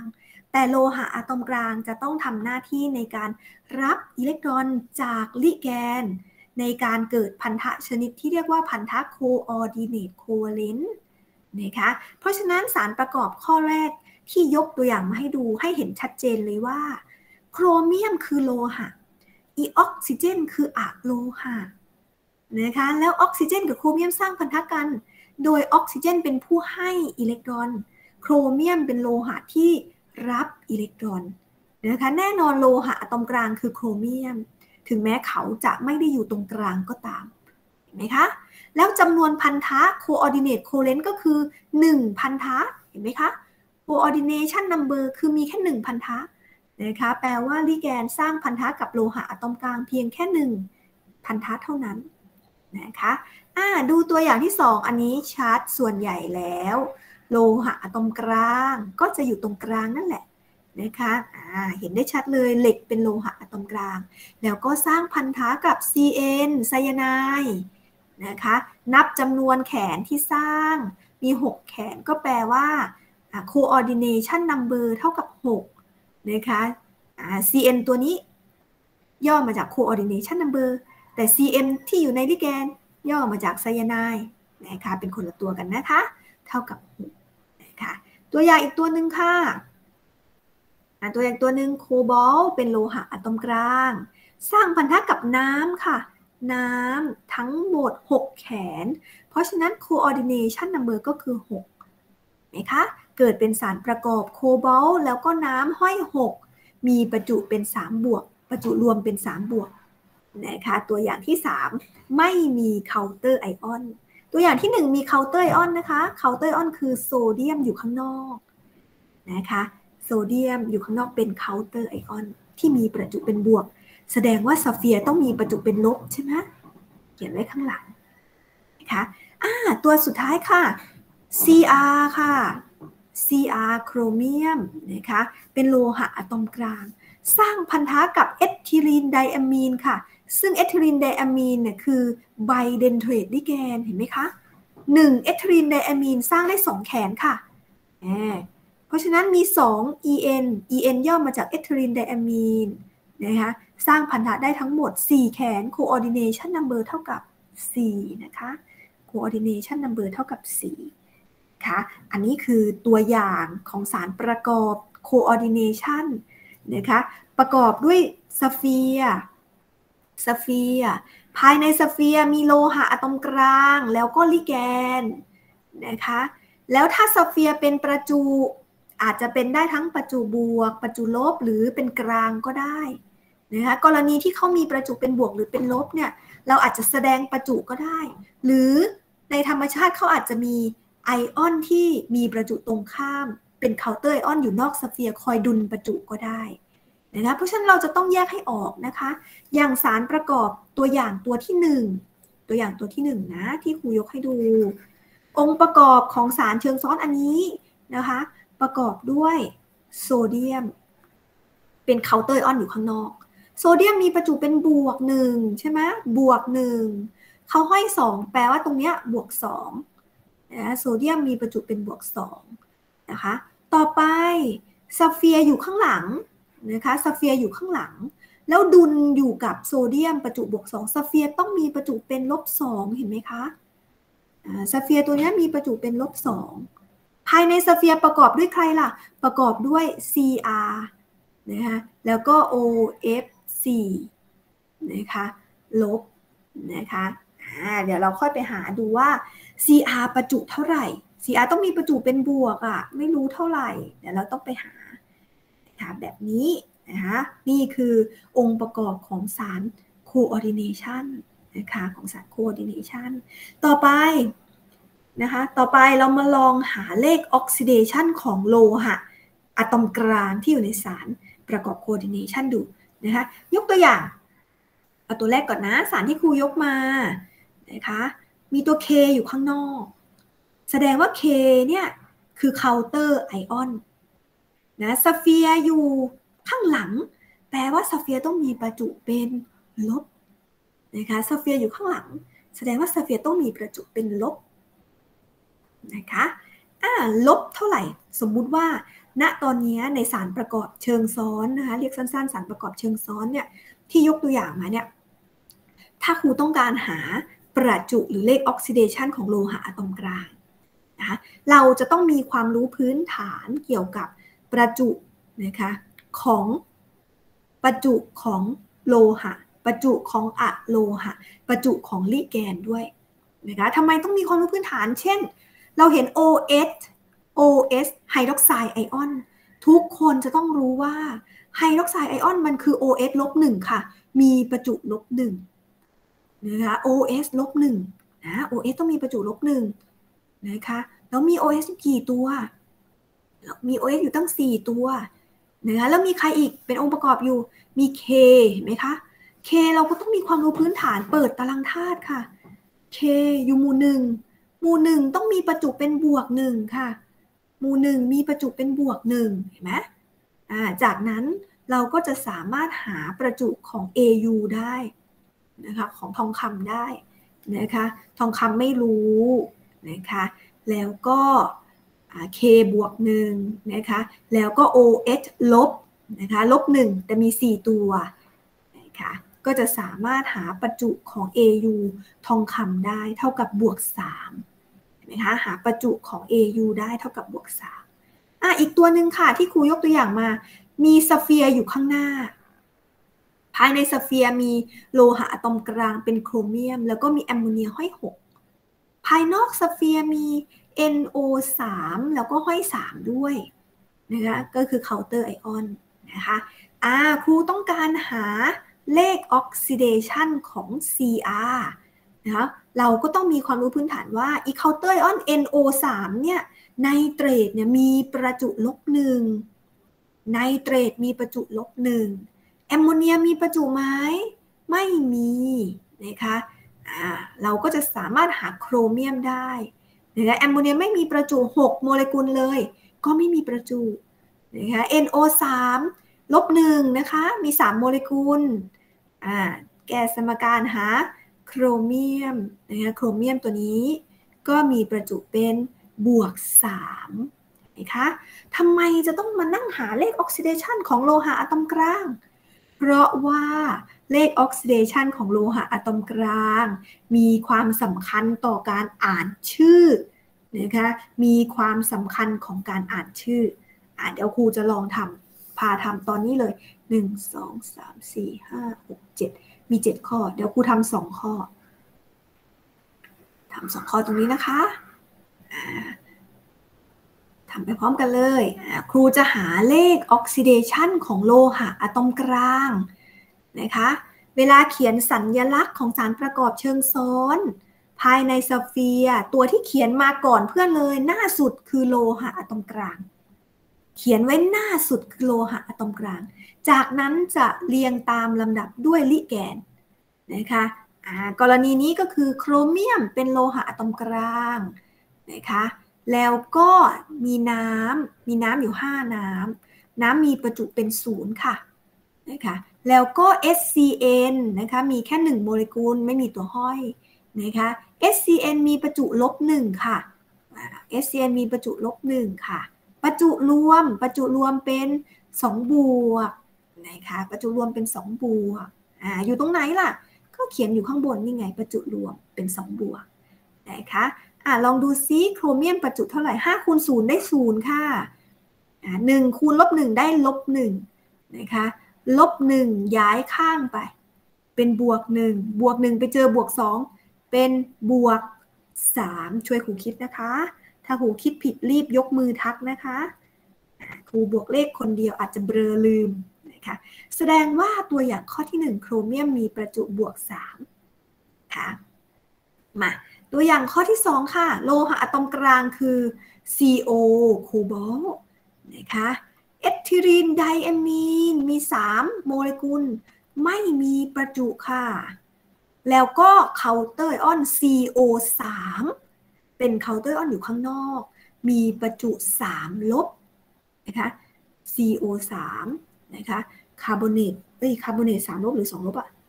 แต่โลหะอะตอมกลางจะต้องทำหน้าที่ในการรับอิเล็กตรอนจากลิแกนในการเกิดพันธะชนิดที่เรียกว่าพันธะ coordinate covalent นะคะเพราะฉะนั้นสารประกอบข้อแรกที่ยกตัวอย่างมาให้ดูให้เห็นชัดเจนเลยว่าโครเมียมคือโลหะอีออกซิเจนคืออะโลหะนะคะแล้วออกซิเจนกับโครเมียมสร้างพันธะกันโดยออกซิเจนเป็นผู้ให้อิเล็กตรอนโครเมียมเป็นโลหะที่รับอิเล็กตรอนนะคะแน่นอนโลหะอะตอมกลางคือโครเมียมถึงแม้เขาจะไม่ได้อยู่ตรงกลางก็ตามเห็นไหมคะแล้วจำนวนพันธะ coordinate covalent ก็คือหนึ่งพันธะเห็นไหมคะ coordination number คือมีแค่หนึ่งพันธะนะคะแปลว่าลิแกนสร้างพันธะกับโลหะอะตอมกลางเพียงแค่หนึ่งพันธะเท่านั้นนะคะอ่าดูตัวอย่างที่สองอันนี้ชัดส่วนใหญ่แล้วโลหะอะตอมกลางก็จะอยู่ตรงกลางนั่นแหละนะคะอ่าเห็นได้ชัดเลยเหล็กเป็นโลหะอะตอมกลางแล้วก็สร้างพันธะกับ ซี เอ็น ไซยาไนด์นะคะนับจำนวนแขนที่สร้างมีหกแขนก็แปลว่า coordination number เท่ากับหกนะคะอ่า ซี เอ็น ตัวนี้ย่อมาจาก coordination number แต่ ซี เอ็ม ที่อยู่ในลิแกนย่อมาจากไซยาไนด์นะคะเป็นคนละตัวกันนะคะเท่ากับหกนะคะตัวอย่างอีกตัวหนึ่งค่ะตัวอย่างตัวหนึ่งโคบอลต์เป็นโลหะอะตอมกลางสร้างพันธะกับน้ำค่ะน้ำทั้งหมดหกแขนเพราะฉะนั้น coordination number ก็คือหกนะคะเกิดเป็นสารประกอบโคบอลต์แล้วก็น้ำห้อยหกมีประจุเป็นสามบวกประจุรวมเป็นสามบวกนะคะตัวอย่างที่สามไม่มีเคาน์เตอร์ไอออนตัวอย่างที่หนึ่งมีเคาน์เตอร์ไอออนนะคะเคาน์เตอร์ไอออนคือโซเดียมอยู่ข้างนอกนะคะโซเดียมอยู่ข้างนอกเป็นเคาน์เตอร์ไอออนที่มีประจุเป็นบวกแสดงว่าซัฟเฟียร์ต้องมีประจุเป็นลบใช่ไหมเขียนไว้ข้างหลังนะคะอ่าตัวสุดท้ายค่ะ ซี อาร์ ค่ะ ซี อาร์ โครเมียมนะคะเป็นโลหะอะตอมกลางสร้างพันธะกับเอทิลีนไดอะมีนค่ะซึ่งเอทิลีนไดอะมีนเนี่ยคือไบเดนเทรตลิแกนเห็นไหมคะหนึ่งเอทิลีนไดอะมีนสร้างได้สองแขนค่ะเพราะฉะนั้นมีสอง อี เอ็น อี เอ็น ย่อมาจากเอทิลีนไดอะมีนนะคะสร้างพันธะได้ทั้งหมดสี่แขน coordination number เท่ากับสี่นะคะ coordination number เท่ากับสี่ค่ะอันนี้คือตัวอย่างของสารประกอบ coordination นะคะประกอบด้วยซัฟเฟียร์ซัฟเฟียร์ภายในซัฟเฟียร์มีโลหะอะตอมกลางแล้วก็ลิแกนนะคะแล้วถ้าซัฟเฟียร์เป็นประจุอาจจะเป็นได้ทั้งประจุบวกประจุลบหรือเป็นกลางก็ได้นะคะกรณีที่เขามีประจุเป็นบวกหรือเป็นลบเนี่ยเราอาจจะแสดงประจุก็ได้หรือในธรรมชาติเขาอาจจะมีไอออนที่มีประจุตรงข้ามเป็นเคาน์เตอร์ไอออนอยู่นอกซัฟเฟียร์คอยดุลประจุก็ได้นะคะเพราะฉะนั้นเราจะต้องแยกให้ออกนะคะอย่างสารประกอบตัวอย่างตัวที่หนึ่งตัวอย่างตัวที่หนึ่งนะที่ครูยกให้ดูองค์ประกอบของสารเชิงซ้อนอันนี้นะคะประกอบด้วยโซเดียมเป็นเคาน์เตอร์ไอออนอยู่ข้างนอกโซเดียมมีประจุเป็นบวกหนึ่งใช่ไหมบวกหนึ่งเขาห้อยสองแปลว่าตรงเนี้ยบวกสองนะโซเดียมมีประจุเป็นบวกสองนะคะต่อไปซัฟเฟียร์อยู่ข้างหลังนะคะซัฟเฟียร์อยู่ข้างหลังแล้วดุลอยู่กับโซเดียมประจุบวกสองซัฟเฟียร์ต้องมีประจุเป็นลบสองเห็นไหมคะซัฟเฟียร์ตัวนี้มีประจุเป็นลบสองภายในซัฟเฟียร์ประกอบด้วยใครล่ะประกอบด้วย ซี อาร์ นะคะแล้วก็ โอ เอฟ ซี นะคะลบนะคะเดี๋ยวเราค่อยไปหาดูว่า ซี อาร์ ประจุเท่าไหร่ ซี อาร์ ต้องมีประจุเป็นบวกอ่ะไม่รู้เท่าไหร่เดี๋ยวเราต้องไปหาแบบนี้นะคะนี่คือองค์ประกอบของสาร coordination นะคะของสาร coordination ต่อไปนะคะต่อไปเรามาลองหาเลข oxidation ของโลหะอะตอมกลางที่อยู่ในสารประกอบ coordination ดูนะคะยกตัวอย่างเอาตัวแรกก่อนนะสารที่ครูยกมานะคะมีตัว K อยู่ข้างนอกแสดงว่า K เนี่ยคือ counter ion นะซัฟเฟียร์อยู่ข้างหลังแปลว่าซัฟเฟียร์ต้องมีประจุเป็นลบนะคะซัฟเฟียร์อยู่ข้างหลังแสดงว่าซัฟเฟียร์ต้องมีประจุเป็นลบนะคะอ่าลบเท่าไหร่สมมุติว่าณตอนนี้ในสารประกอบเชิงซ้อนนะคะเรียกสั้นๆสารประกอบเชิงซ้อนเนี่ยที่ยกตัวอย่างมาเนี่ยถ้าครูต้องการหาประจุหรือเลขออกซิเดชันของโลหะอะตอมกลางนะคะเราจะต้องมีความรู้พื้นฐานเกี่ยวกับประจุนะคะของประจุของโลหะประจุของอะโลหะประจุของลิแกนด้วยนะคะทำไมต้องมีความรู้พื้นฐานเช่นเราเห็น โอ เอส โอ เอส ไฮดรอกไซด์ไอออนทุกคนจะต้องรู้ว่าไฮดรอกไซด์ไอออนมันคือ โอ เอส ลบหนึ่งค่ะมีประจุลบหนึ่งนะคะ โอ เอส ลบหนึ่งนะ โอ เอส ต้องมีประจุลบหนึ่งนะคะแล้วมี โอ เอส กี่ตัวมี โอ เอส อยู่ตั้งสี่ตัวนะคะแล้วมีใครอีกเป็นองค์ประกอบอยู่มี K เห็นไหมคะ K เราก็ต้องมีความรู้พื้นฐานเปิดตารางธาตุค่ะ K อยู่หมู่หนึ่งหมู่หนึ่งต้องมีประจุเป็นบวกหนึ่งค่ะหมู่หนึ่งมีประจุเป็นบวกหนึ่งเห็นไหมอ่าจากนั้นเราก็จะสามารถหาประจุของ เอ ยู ได้นะคะของทองคำได้นะคะทองคำไม่รู้นะคะแล้วก็ K บวกหนึ่งนะคะแล้วก็ โอ เอส ลบนะคะลบหนึ่งแต่มีสี่ตัวนะคะก็จะสามารถหาประจุของ เอ ยู ทองคำได้เท่ากับบวกสามเห็นไหมคะหาประจุของ เอ ยู ได้เท่ากับบวกสามอ่ะอีกตัวหนึ่งค่ะที่ครูยกตัวอย่างมามีสเฟียร์อยู่ข้างหน้าภายในสเฟียร์มีโลหะอะตอมกลางเป็นโครเมียมแล้วก็มีแอมโมเนียห้อยหกภายนอกสเฟียร์มี เอ็น โอ สาม แล้วก็ห้อยสามด้วยนะคะก็คือเคาน์เตอร์ไอออนนะคะอ่าครูต้องการหาเลขออกซิเดชันของ ซี อาร์ นะคะเราก็ต้องมีความรู้พื้นฐานว่าอีเคาน์เตอร์ไอออน เอ็น โอ สาม เนี่ยไนเตรตเนี่ยมีประจุลบหนึ่งไนเตรตมีประจุลบหนึ่งแอมโมเนียมีประจุไหมไม่มีนะคะอ่าเราก็จะสามารถหาโครเมียมได้นะคะแอมโมเนียไม่มีประจุหกโมเลกุลเลยก็ไม่มีประจุนะคะ เอ็น โอ สาม ลบหนึ่งนะคะมีสามโมเลกุลอ่าแก้สมการหาโครเมียมนะคะโครเมียมตัวนี้ก็มีประจุเป็นบวกสามนะคะทำไมจะต้องมานั่งหาเลขออกซิเดชันของโลหะอะตอมกลางเพราะว่าเลขออกซิเดชันของโลหะอะตอมกลางมีความสำคัญต่อการอ่านชื่อนะคะมีความสำคัญของการอ่านชื่ออ่ะเดี๋ยวครูจะลองทำพาทำตอนนี้เลยหนึ่ง สอง สาม สี่ ห้า หก เจ็ดมีเจ็ดข้อเดี๋ยวครูทำสองข้อทำสองข้อตรงนี้นะคะทำไปพร้อมกันเลยครูจะหาเลขออกซิเดชันของโลหะอะตอมกลางนะคะเวลาเขียนสัญลักษณ์ของสารประกอบเชิงซ้อนภายในสเฟียร์ตัวที่เขียนมาก่อนเพื่อนเลยหน้าสุดคือโลหะอะตอมกลางเขียนไว้หน้าสุดคือโลหะอะตอมกลางจากนั้นจะเรียงตามลำดับด้วยลิแกนนะคะกรณีนี้ก็คือโครเมียมเป็นโลหะอะตอมกลางนะคะแล้วก็มีน้ำมีน้ำอยู่ห้าน้ำน้ำมีประจุเป็นศูนย์ค่ะนะคะแล้วก็ เอส ซี เอ็น นะคะมีแค่หนึ่งโมเลกุลไม่มีตัวห้อยนะคะ เอส ซี เอ็น มีประจุลบหนึ่งค่ะ เอส ซี เอ็น มีประจุลบหนึ่งค่ะประจุรวมประจุรวมเป็นสองบวกนะคะประจุรวมเป็นสองบวกอ่าอยู่ตรงไหนล่ะก็เขียนอยู่ข้างบนนี่ไงประจุรวมเป็นสองบวกนะคะอ่าลองดูซิโครเมียมประจุเท่าไหร่ห้าคูณศูนย์ได้ศูนย์ค่ะอ่าหนึ่งคูณลบหนึ่งได้ลบหนึ่งนะคะลบหนึ่งย้ายข้างไปเป็นบวกหนึ่งบวกหนึ่งไปเจอบวกสองเป็นบวกสามช่วยครูคิดนะคะถ้าครูคิดผิดรีบยกมือทักนะคะครูบวกเลขคนเดียวอาจจะเบลอลืมนะคะแสดงว่าตัวอย่างข้อที่หนึ่งโครเมียมมีประจุบวกสามค่ะมาตัวอย่างข้อที่สองค่ะโลหะอะตอมกลางคือ ซี โอ โคบอลต์นะคะเอทิลีนไดแอมมีนมีสามโมเลกุลไม่มีประจุค่ะแล้วก็เคาน์เตอร์ไอออน ซี โอ สาม เป็นเคาน์เตอร์ไอออนอยู่ข้างนอกมีประจุสามลบนะคะ ซี โอ สาม นะคะคาร์บอเนตเอ้ยคาร์บอเนตสามลบหรือสองลบอะ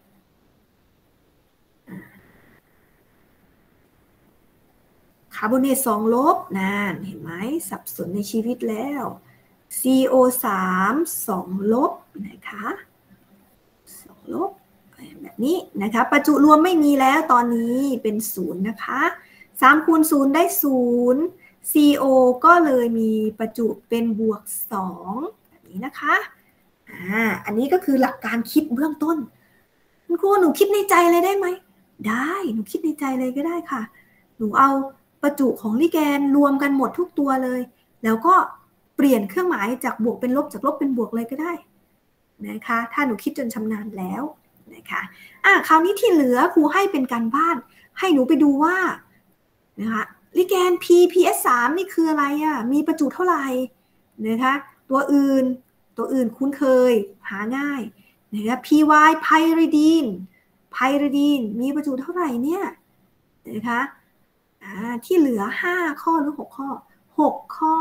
คาร์บอเนตสองลบนั่นเห็นไหมสับสนในชีวิตแล้วซี โอ สาม สอง ลบนะคะสองลบแบบนี้นะคะประจุรวมไม่มีแล้วตอนนี้เป็นศูนย์นะคะสามคูณศูนย์ได้ศูนย์ ซี โอ ก็เลยมีประจุเป็นบวกสองแบบนี้นะคะอ่าอันนี้ก็คือหลักการคิดเบื้องต้นคุณครูหนูคิดในใจเลยได้ไหมได้หนูคิดในใจเลยก็ได้ค่ะหนูเอาประจุของลิแกนรวมกันหมดทุกตัวเลยแล้วก็เปลี่ยนเครื่องหมายจากบวกเป็นลบจากลบเป็นบวกเลยก็ได้นะคะถ้าหนูคิดจนชำนาญแล้วนะคะอ่ะคราวนี้ที่เหลือครูให้เป็นการบ้านให้หนูไปดูว่านะคะลิแกน P พี เอส สาม นี่คืออะไรอ่ะมีประจุเท่าไหร่นะคะตัวอื่นตัวอื่นคุ้นเคยหาง่ายนะคะ พี วาย ไพริดีนไพริดีนมีประจุเท่าไหร่เนี่ยนะคะอ่าที่เหลือห้าข้อหรือหกข้อหกข้อ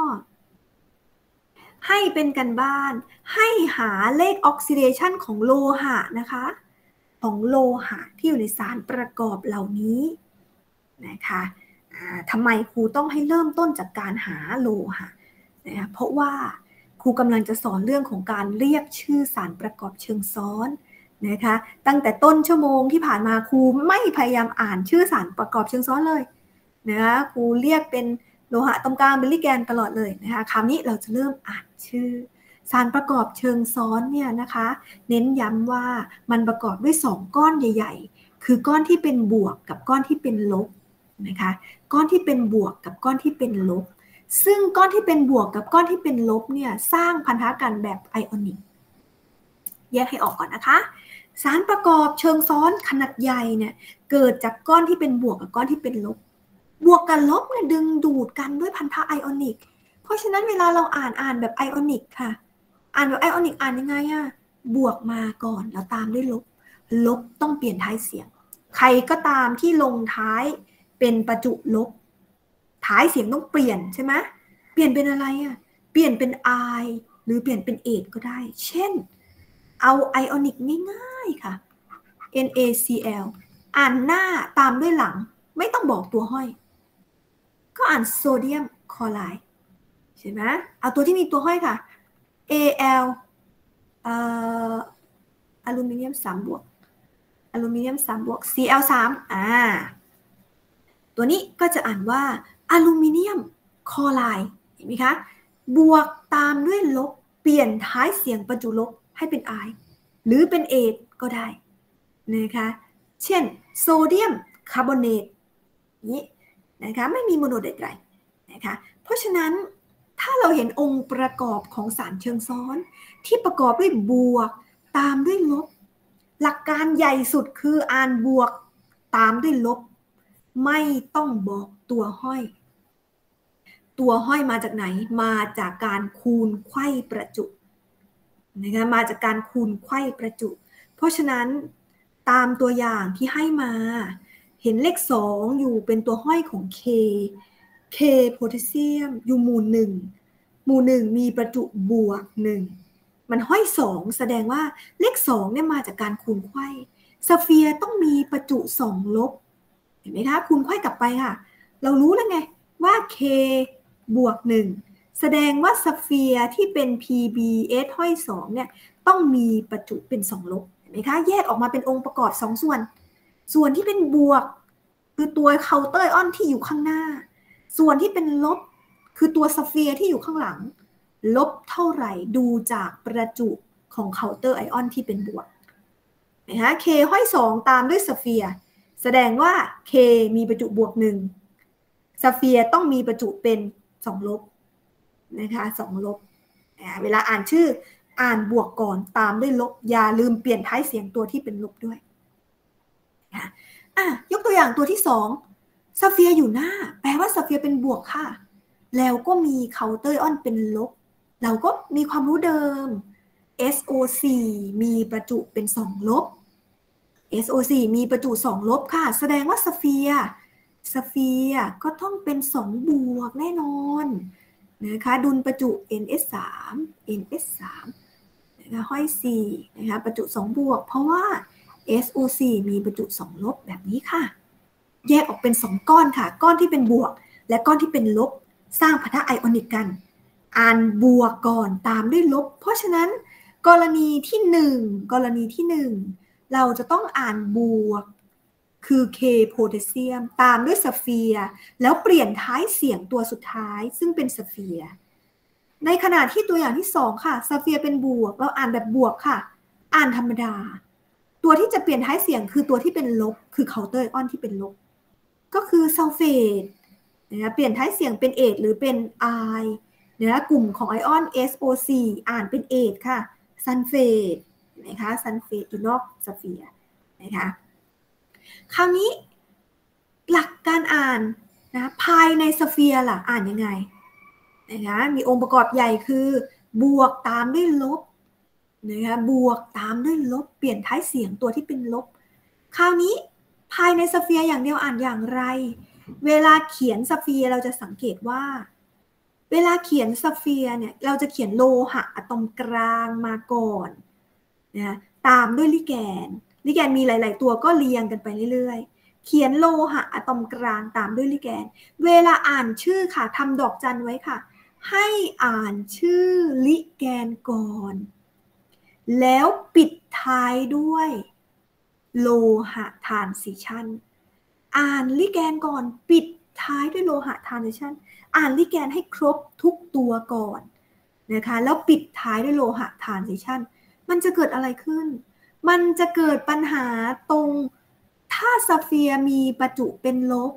ให้เป็นกันบ้านให้หาเลขออกซิเดชันของโลหะนะคะของโลหะที่อยู่ในสารประกอบเหล่านี้นะคะทำไมครูต้องให้เริ่มต้นจากการหาโลหะนะคะเพราะว่าครูกำลังจะสอนเรื่องของการเรียกชื่อสารประกอบเชิงซ้อนนะคะตั้งแต่ต้นชั่วโมงที่ผ่านมาครูไม่พยายามอ่านชื่อสารประกอบเชิงซ้อนเลยนะคะครูเรียกเป็นโลหะตรงกลางเป็นลิแกนตลอดเลยนะคะคราวนี้เราจะเริ่มอ่านชื่อสารประกอบเชิงซ้อนเนี่ยนะคะเน้นย้ำว่ามันประกอบด้วยสองก้อนใหญ่ๆคือก้อนที่เป็นบวกกับก้อนที่เป็นลบนะคะก้อนที่เป็นบวกกับก้อนที่เป็นลบซึ่งก้อนที่เป็นบวกกับก้อนที่เป็นลบเนี่ยสร้างพันธะกันแบบไอออนิกแยกให้ออกก่อนนะคะสารประกอบเชิงซ้อนขนาดใหญ่เนี่ยเกิดจากก้อนที่เป็นบวกกับก้อนที่เป็นลบบวกกับลบเนี่ยดึงดูดกันด้วยพันธะไอออนิกเพราะฉะนั้นเวลาเราอ่านอ่านแบบไอออนิกค่ะอ่านแบบไอออนิกอ่านยังไงอะบวกมาก่อนแล้วตามด้วยลบลบต้องเปลี่ยนท้ายเสียงใครก็ตามที่ลงท้ายเป็นประจุลบท้ายเสียงต้องเปลี่ยนใช่ไหมเปลี่ยนเป็นอะไรอะเปลี่ยนเป็น I หรือเปลี่ยนเป็น เอท ก็ได้เช่นเอาไอออนิกง่ายๆค่ะ เอ็น เอ ซี แอล อ่านหน้าตามด้วยหลังไม่ต้องบอกตัวห้อยก็อ่านโซเดียมคลอไรด์ใช่ไหมเอาตัวที่มีตัวห้อยค่ะ เอ แอล เอ่ออลูมิเนียมสามบวกอลูมิเนียมสามบวก ซี แอล สาม อ่าตัวนี้ก็จะอ่านว่าอลูมิเนียมคลอไรด์เห็นไหมคะบวกตามด้วยลบเปลี่ยนท้ายเสียงประจุลบให้เป็น I หรือเป็น เอท ก็ได้นะคะเช่นโซเดียมคาร์บอเนตนี้นะคะไม่มีโมโนไดไรด์นะคะเพราะฉะนั้นถ้าเราเห็นองค์ประกอบของสารเชิงซ้อนที่ประกอบด้วยบวกตามด้วยลบหลักการใหญ่สุดคืออ่านบวกตามด้วยลบไม่ต้องบอกตัวห้อยตัวห้อยมาจากไหนมาจากการคูณไขว้ประจุนะคะมาจากการคูณไขว้ประจุเพราะฉะนั้นตามตัวอย่างที่ให้มาเห็นเลขสองอยู่เป็นตัวห้อยของ K K โพแทสเซียมอยู่หมู่หนึ่งหมู่หนึ่งมีประจุบวกหนึ่งมันห้อยสองแสดงว่าเลขสองเนี่ยมาจากการคูณไขว้สเฟียร์ต้องมีประจุสองลบเห็นไหมคะคูณไขว้กลับไปค่ะเรารู้แล้วไงว่า K บวกหนึ่งแสดงว่าสเฟียร์ที่เป็น พี บี เอส ห้อยสองเนี่ยต้องมีประจุเป็นสองลบเห็นไหมคะแยกออกมาเป็นองค์ประกอบสองส่วนส่วนที่เป็นบวกคือตัวเคาน์เตอร์ไอออนที่อยู่ข้างหน้าส่วนที่เป็นลบคือตัวสเฟียร์ที่อยู่ข้างหลังลบเท่าไหร่ดูจากประจุของเคาน์เตอร์ไอออนที่เป็นบวกนะคะ K ห้อยสองตามด้วยสเฟียร์แสดงว่า K มีประจุบวกหนึ่งสเฟียร์ต้องมีประจุเป็นสองลบนะคะสองลบเวลาอ่านชื่ออ่านบวกก่อนตามด้วยลบอย่าลืมเปลี่ยนท้ายเสียงตัวที่เป็นลบด้วยอ่ะยกตัวอย่างตัวที่สองสเฟียร์อยู่หน้าแปลว่าสเฟียร์เป็นบวกค่ะแล้วก็มีเคาน์เตอร์ไอออนเป็นลบเราก็มีความรู้เดิม เอส โอ โฟร์ มีประจุเป็นสองลบ เอส โอ โฟร์ มีประจุสองลบค่ะแสดงว่าสเฟียร์สเฟียร์ก็ต้องเป็นสองบวกแน่นอนนะคะดุลประจุ เอ็น เอส สาม เอ็น เอส สาม นะคะห้อยสี่นะคะประจุสองบวกเพราะว่า เอส โอ โฟร์ มีประจุสองลบแบบนี้ค่ะแยกออกเป็นสองก้อนค่ะก้อนที่เป็นบวกและก้อนที่เป็นลบสร้างพันธะไอออนิกกันอ่านบวกก่อนตามด้วยลบเพราะฉะนั้นกรณีที่หนึ่งกรณีที่หนึ่งเราจะต้องอ่านบวกคือ K โพแทสเซียมตามด้วยซัฟเฟียร์แล้วเปลี่ยนท้ายเสียงตัวสุดท้ายซึ่งเป็นซัฟเฟียร์ในขณะที่ตัวอย่างที่สองค่ะซัฟเฟียร์เป็นบวกเราอ่านแบบบวกค่ะอ่านธรรมดาตัวที่จะเปลี่ยนท้ายเสียงคือตัวที่เป็นลบคือเคาน์เตอร์ไอออนที่เป็นลบก็คือซัลเฟตนะเปลี่ยนท้ายเสียงเป็นเอทหรือเป็นไอนะกลุ่มของไอออน เอส โอ ซี อ่านเป็นเอทค่ะซัลเฟตนะคะซัลเฟตอยู่นอกซัฟเฟียร์นะคะคราวนี้หลักการอ่านนะภายในซัฟเฟียร์ล่ะอ่านยังไงนะคะมีองค์ประกอบใหญ่คือบวกตามด้วยลบนะคะบวกตามด้วยลบเปลี่ยนท้ายเสียงตัวที่เป็นลบคราวนี้ภายในซัฟเฟียร์อย่างเดียวอ่านอย่างไรเวลาเขียนซัฟเฟียร์เราจะสังเกตว่าเวลาเขียนซัฟเฟียร์เนี่ยเราจะเขียนโลหะอะตอมกลางมาก่อนนะตามด้วยลิแกนลิแกนมีหลายๆตัวก็เรียงกันไปเรื่อยๆเขียนโลหะอะตอมกลางตามด้วยลิแกนเวลาอ่านชื่อค่ะทำดอกจันไว้ค่ะให้อ่านชื่อลิแกนก่อนแล้วปิดท้ายด้วยโลหะทรานซิชันอ่านลิแกนก่อนปิดท้ายด้วยโลหะทรานซิชันอ่านลิแกนให้ครบทุกตัวก่อนนะคะแล้วปิดท้ายด้วยโลหะทรานซิชันมันจะเกิดอะไรขึ้นมันจะเกิดปัญหาตรงถ้าซัฟเฟียร์มีประจุเป็นลบ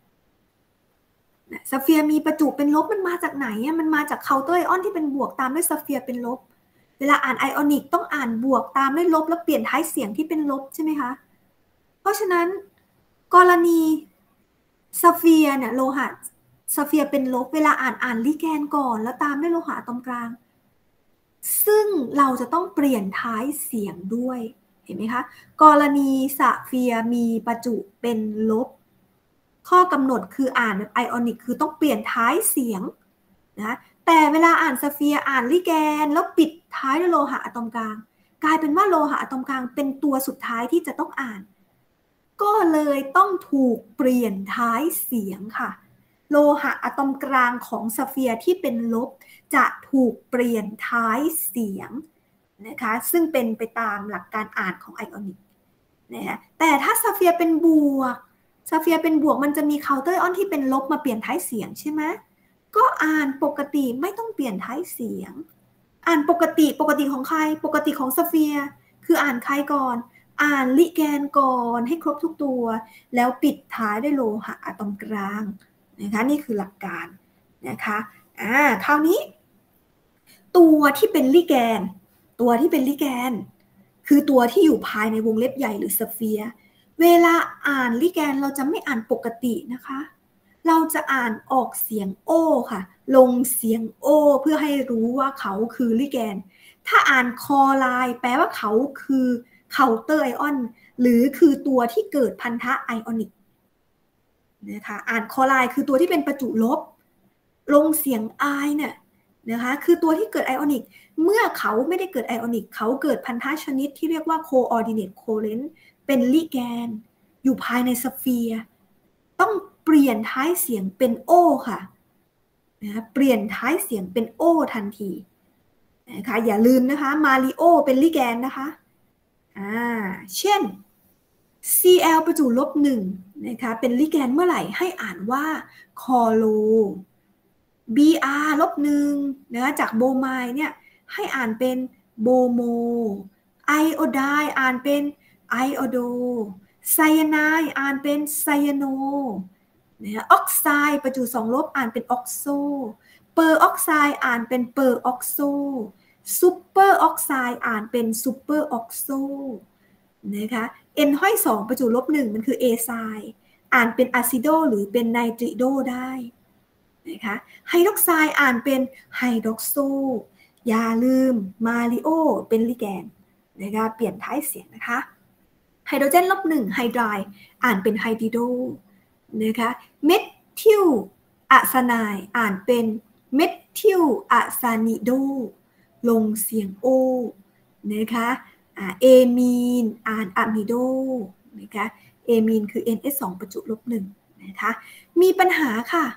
ซัฟเฟียร์มีประจุเป็นลบมันมาจากไหนอ่ะมันมาจากเคาน์เตอร์ไอออนที่เป็นบวกตามด้วยซัฟเฟียร์เป็นลบเวลาอ่านไอออนิกต้องอ่านบวกตามด้วยลบแล้วเปลี่ยนท้ายเสียงที่เป็นลบใช่ไหมคะเพราะฉะนั้นกรณีซัฟเฟียร์เนี่ยโลหะซัฟเฟียร์เป็นลบเวลาอ่านอ่านลิแกนก่อนแล้วตามด้วยโลหะอะตอมกลางซึ่งเราจะต้องเปลี่ยนท้ายเสียงด้วยเห็นไหมคะกรณีซัฟเฟียร์มีประจุเป็นลบข้อกำหนดคืออ่านแบบไอออนิกคือต้องเปลี่ยนท้ายเสียงนะแต่เวลาอ่านซัฟเฟียร์อ่านลิแกนแล้วปิดท้ายด้วยโลหะอะตอมกลางกลายเป็นว่าโลหะอะตอมกลางเป็นตัวสุดท้ายที่จะต้องอ่านก็เลยต้องถูกเปลี่ยนท้ายเสียงค่ะโลหะอะตอมกลางของซัฟเฟียร์ที่เป็นลบจะถูกเปลี่ยนท้ายเสียงนะคะซึ่งเป็นไปตามหลักการอ่านของไอออนิกนะแต่ถ้าซัฟเฟียร์เป็นบวกซัฟเฟียร์เป็นบวกมันจะมีเคาน์เตอร์ออนที่เป็นลบมาเปลี่ยนท้ายเสียงใช่ไหมก็อ่านปกติไม่ต้องเปลี่ยนท้ายเสียงอ่านปกติปกติของใครปกติของซัฟเฟียร์คืออ่านใครก่อนอ่านลิแกนก่อนให้ครบทุกตัวแล้วปิดท้ายด้วยโลหะอะตอมกลางนะคะนี่คือหลักการนะคะอ่าคราวนี้ตัวที่เป็นลิแกนตัวที่เป็นลิแกนคือตัวที่อยู่ภายในวงเล็บใหญ่หรือสเฟียร์เวลาอ่านลิแกนเราจะไม่อ่านปกตินะคะเราจะอ่านออกเสียงโอค่ะลงเสียงโอเพื่อให้รู้ว่าเขาคือลิแกนถ้าอ่านคอไลน์แปลว่าเขาคือเคาน์เตอร์ไอออนหรือคือตัวที่เกิดพันธะไอออนิกนะคะอ่านคอไลน์คือตัวที่เป็นประจุลบลงเสียงไอเนี่ยนะคะคือตัวที่เกิดไอออนิกเมื่อเขาไม่ได้เกิดไอออนิกเขาเกิดพันธะชนิดที่เรียกว่า coordinate covalent เป็นลิแกนอยู่ภายในสเฟียร์ต้องเปลี่ยนท้ายเสียงเป็นโอค่ะนะเปลี่ยนท้ายเสียงเป็นโอทันทีนะคะอย่าลืมนะคะมาริโอเป็นลิแกนนะคะอ่าเช่น ซี แอล ประจุลบหนึ่งนะคะเป็นลิแกนเมื่อไหร่ให้อ่านว่าคอโล บี อาร์ ลบหนึ่งนะจากโบไมด์เนี่ยให้อ่านเป็นโบโมไอโอไดน์อ่านเป็นไอโอโดไซยาไนด์อ่านเป็นไซยาโนนะออกไซด์ประจุสองลบอ่านเป็นออกโซเปอร์ออกไซด์อ่านเป็นเปอร์ออกโซซูเปอร์ออกไซด์อ่านเป็นซูเปอร์ออกโซนะคะเอ็นห้อยสองประจุลบหนึ่งมันคือเอไซด์อ่านเป็นอะซิโดหรือเป็นไนตริโดได้นะคะไฮดรอกไซด์อ่านเป็นไฮดรอกโซอย่าลืมมาริโอเป็นลิแกนนะคะเปลี่ยนท้ายเสียงนะคะไฮโดรเจนลบหนึ่งไฮไดรด์อ่านเป็นไฮดริโดนะคะเมทิลอะซาไนด์อ่านเป็นเมทิลอะซานิโดลงเสียงโอนะคะเอมีนอ่านอะมิโดนะคะเอมีนคือ เอ็น เอส สอง ประจุลบหนึ่งนะคะมีปัญหาค่ะ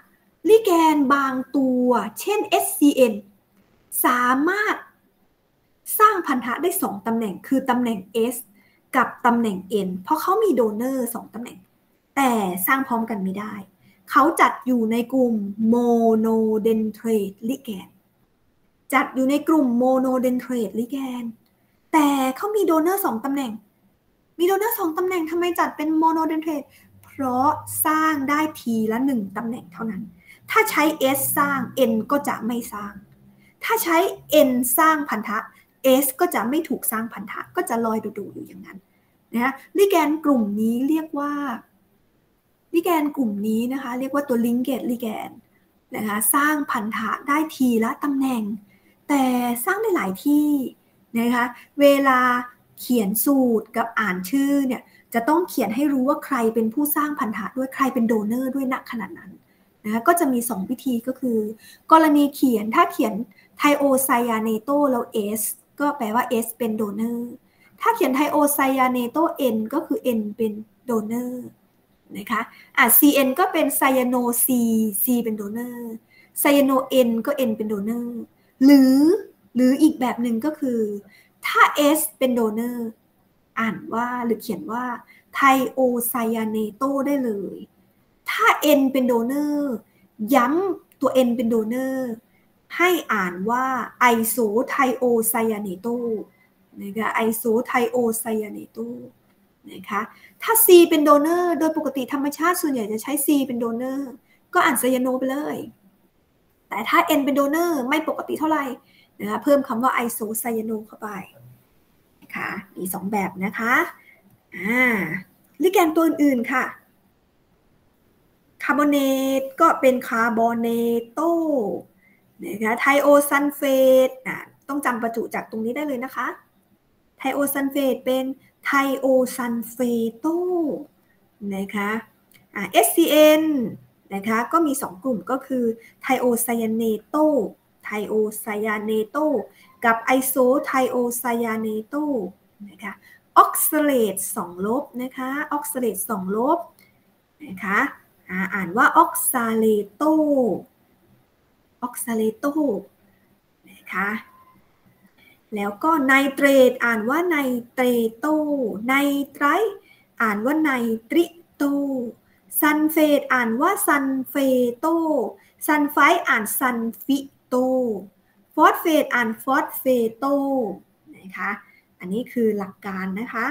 ลิแกนบางตัวเช่น เอส ซี เอ็น สามารถสร้างพันธะได้สองตำแหน่งคือตำแหน่ง S กับตำแหน่ง N เพราะเขามีโดเนอร์สองตำแหน่งแต่สร้างพร้อมกันไม่ได้เขาจัดอยู่ในกลุ่มโมโนเดนเทรตลิแกนจัดอยู่ในกลุ่มโมโนเดนเทรตลิแกนแต่เขามีโดเนอร์สองตำแหน่งมีโดเนอร์สองตำแหน่งทำไมจัดเป็นโมโนเดนเทรตเพราะสร้างได้ทีละหนึ่งตำแหน่งเท่านั้นถ้าใช้ S สร้าง N ก็จะไม่สร้างถ้าใช้ N สร้างพันธะ S ก็จะไม่ถูกสร้างพันธะก็จะลอยดูๆอยู่อย่างนั้นนะลิแกนกลุ่มนี้เรียกว่าลิแกนกลุ่มนี้นะคะเรียกว่าตัวลิงเกตลิแกนนะคะสร้างพันธะได้ทีละตำแหน่งแต่สร้างได้หลายที่นะคะเวลาเขียนสูตรกับอ่านชื่อเนี่ยจะต้องเขียนให้รู้ว่าใครเป็นผู้สร้างพันธะด้วยใครเป็นโดเนอร์ด้วยณขนาดนั้นนะก็จะมีสองวิธีก็คือกรณีเขียนถ้าเขียนไทโอไซยาเนโตแล้ว S ก็แปลว่า S เป็นโดเนอร์ถ้าเขียนไทโอไซยาเนโต N ก็คือ N เป็นโดเนอร์นะคะอ่ะ ซี เอ็น ก็เป็นไซยาโน C C เป็นโดเนอร์ไซยาโน N ก็ N เป็นโดเนอร์หรือหรืออีกแบบหนึ่งก็คือถ้า S เป็นโดเนอร์อ่านว่าหรือเขียนว่าไทโอไซยาเนโตได้เลยถ้า N เป็นโดเนอร์ย้ำตัว N เป็นโดเนอร์ให้อ่านว่าไอโซไทโอไซยาเนโตนะคะไอโซไทโอไซยาเนโตนะคะถ้า C เป็นโดเนอร์โดยปกติธรรมชาติส่วนใหญ่จะใช้ C เป็นโดเนอร์ก็อ่านไซยาโนไปเลยแต่ถ้า N เป็นโดเนอร์ไม่ปกติเท่าไหร่นะคะเพิ่มคำว่าไอโซไซยาโนเข้าไปนะคะมีสองแบบนะคะอ่าลิแกนตัวอื่นๆค่ะคาร์บอเนตก็เป็นคาร์บอเนโตนะคะไทโอซัลเฟตอ่ะต้องจำประจุจากตรงนี้ได้เลยนะคะไทโอซัลเฟตเป็นไทโอซัลเฟโตนะคะอ่า เอส ซี เอ็น นะคะก็มีสองกลุ่มก็คือไทโอไซยาเนโตไทโอไซยาเนโตกับไอโซไทโอไซยาเนโตนะคะออกซาเลตสองลบนะคะออกซาเลตสองลบนะคะอ่านว่าออกซาเลโตออกซาเลโตนะคะแล้วก็ไนเตรตอ่านว่าไนเตรโตไนไตรอ่านว่าไนตริโตซัลเฟตอ่านว่าซัลเฟโตซัลไฟต์อ่านซัลฟิโตฟอสเฟตอ่านฟอสเฟโตนะคะอันนี้คือหลักการนะคะ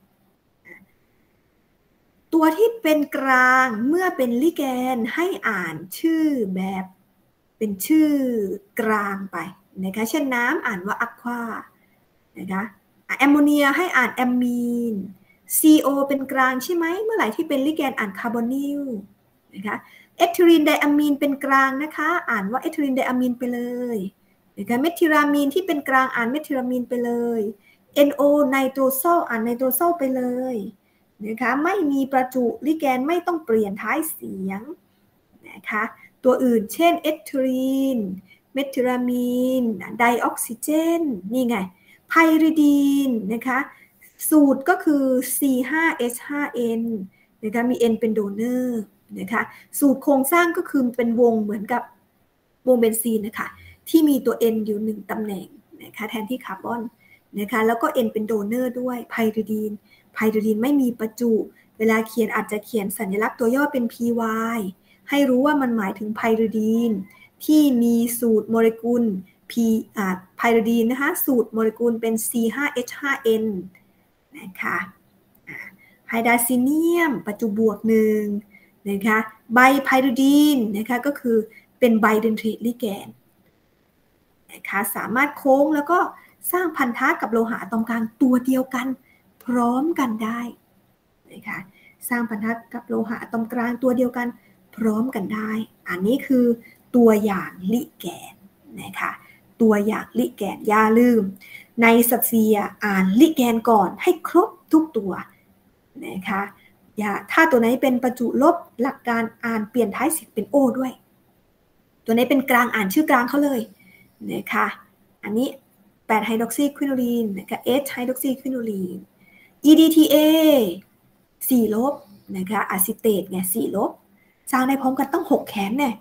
ตัวที่เป็นกลางเมื่อเป็นลิแกนให้อ่านชื่อแบบเป็นชื่อกลางไปนะคะเช่นน้ำอ่านว่าอะควานะคะแอมโมเนียให้อ่านแอมมีน ซี โอ เป็นกลางใช่ไหมเมื่อไหร่ที่เป็นลิแกนอ่านคาร์บอนิลนะคะเอทิลีนไดอะมีนเป็นกลางนะคะอ่านว่าเอทิลีนไดอะมีนไปเลยนะคะเมทิรามีนที่เป็นกลางอ่านเมทิรามีนไปเลย เอ็น โอ ไนโตรโซลอ่านไนโตรโซลไปเลยนะคะไม่มีประจุลิแกนไม่ต้องเปลี่ยนท้ายเสียงนะคะตัวอื่นเช่นเอทิลีนเมทิรามีนไดออกซิเจนนี่ไงไพริดีนนะคะสูตรก็คือ ซี ไฟว์ เอช ไฟว์ เอ็น นะคะมี N เป็นโดเนอร์นะคะสูตรโครงสร้างก็คือเป็นวงเหมือนกับวงเบนซีนนะคะที่มีตัว N อยู่หนึ่งตำแหน่งนะคะแทนที่คาร์บอนนะคะแล้วก็ N เป็นโดเนอร์ด้วยไพริดีนไพริดีนไม่มีประจุเวลาเขียนอาจจะเขียนสัญลักษณ์ตัวย่อเป็น พี วาย ให้รู้ว่ามันหมายถึงไพริดีนที่มีสูตรโมเลกุล P อ่าไพริดีนนะคะสูตรโมเลกุลเป็น ซี ไฟว์ เอช ไฟว์ เอ็น นะคะไฮดราซิเนียมประจุบวกหนึ่งนะคะไบไพริดีนนะคะก็คือเป็นไบเดนเทรตลิแกนนะคะสามารถโค้งแล้วก็สร้างพันธะกับโลหะอะตอมกลางตัวเดียวกันพร้อมกันได้นะคะสร้างพันธะกับโลหะอะตอมกลางตัวเดียวกันพร้อมกันได้อันนี้คือตัวอย่างลิแกนนะคะตัวอย่างลิแกนอย่าลืมในสัตเซียอ่านลิแกนก่อนให้ครบทุกตัวนะคะอย่าถ้าตัวไหนเป็นประจุลบหลักการอ่านเปลี่ยนท้ายสิทธิ์เป็นโอด้วยตัวไหนเป็นกลางอ่านชื่อกลางเขาเลยนะคะอันนี้แปดไฮดรอกซีควินูลีนนะคะ H ไฮดรอกซีควินูลีน อี ดี ที เอ สี่ลบนะคะอะซิเตตไงสี่ลบสร้างได้พร้อมกันต้องหกแขนเนี่ย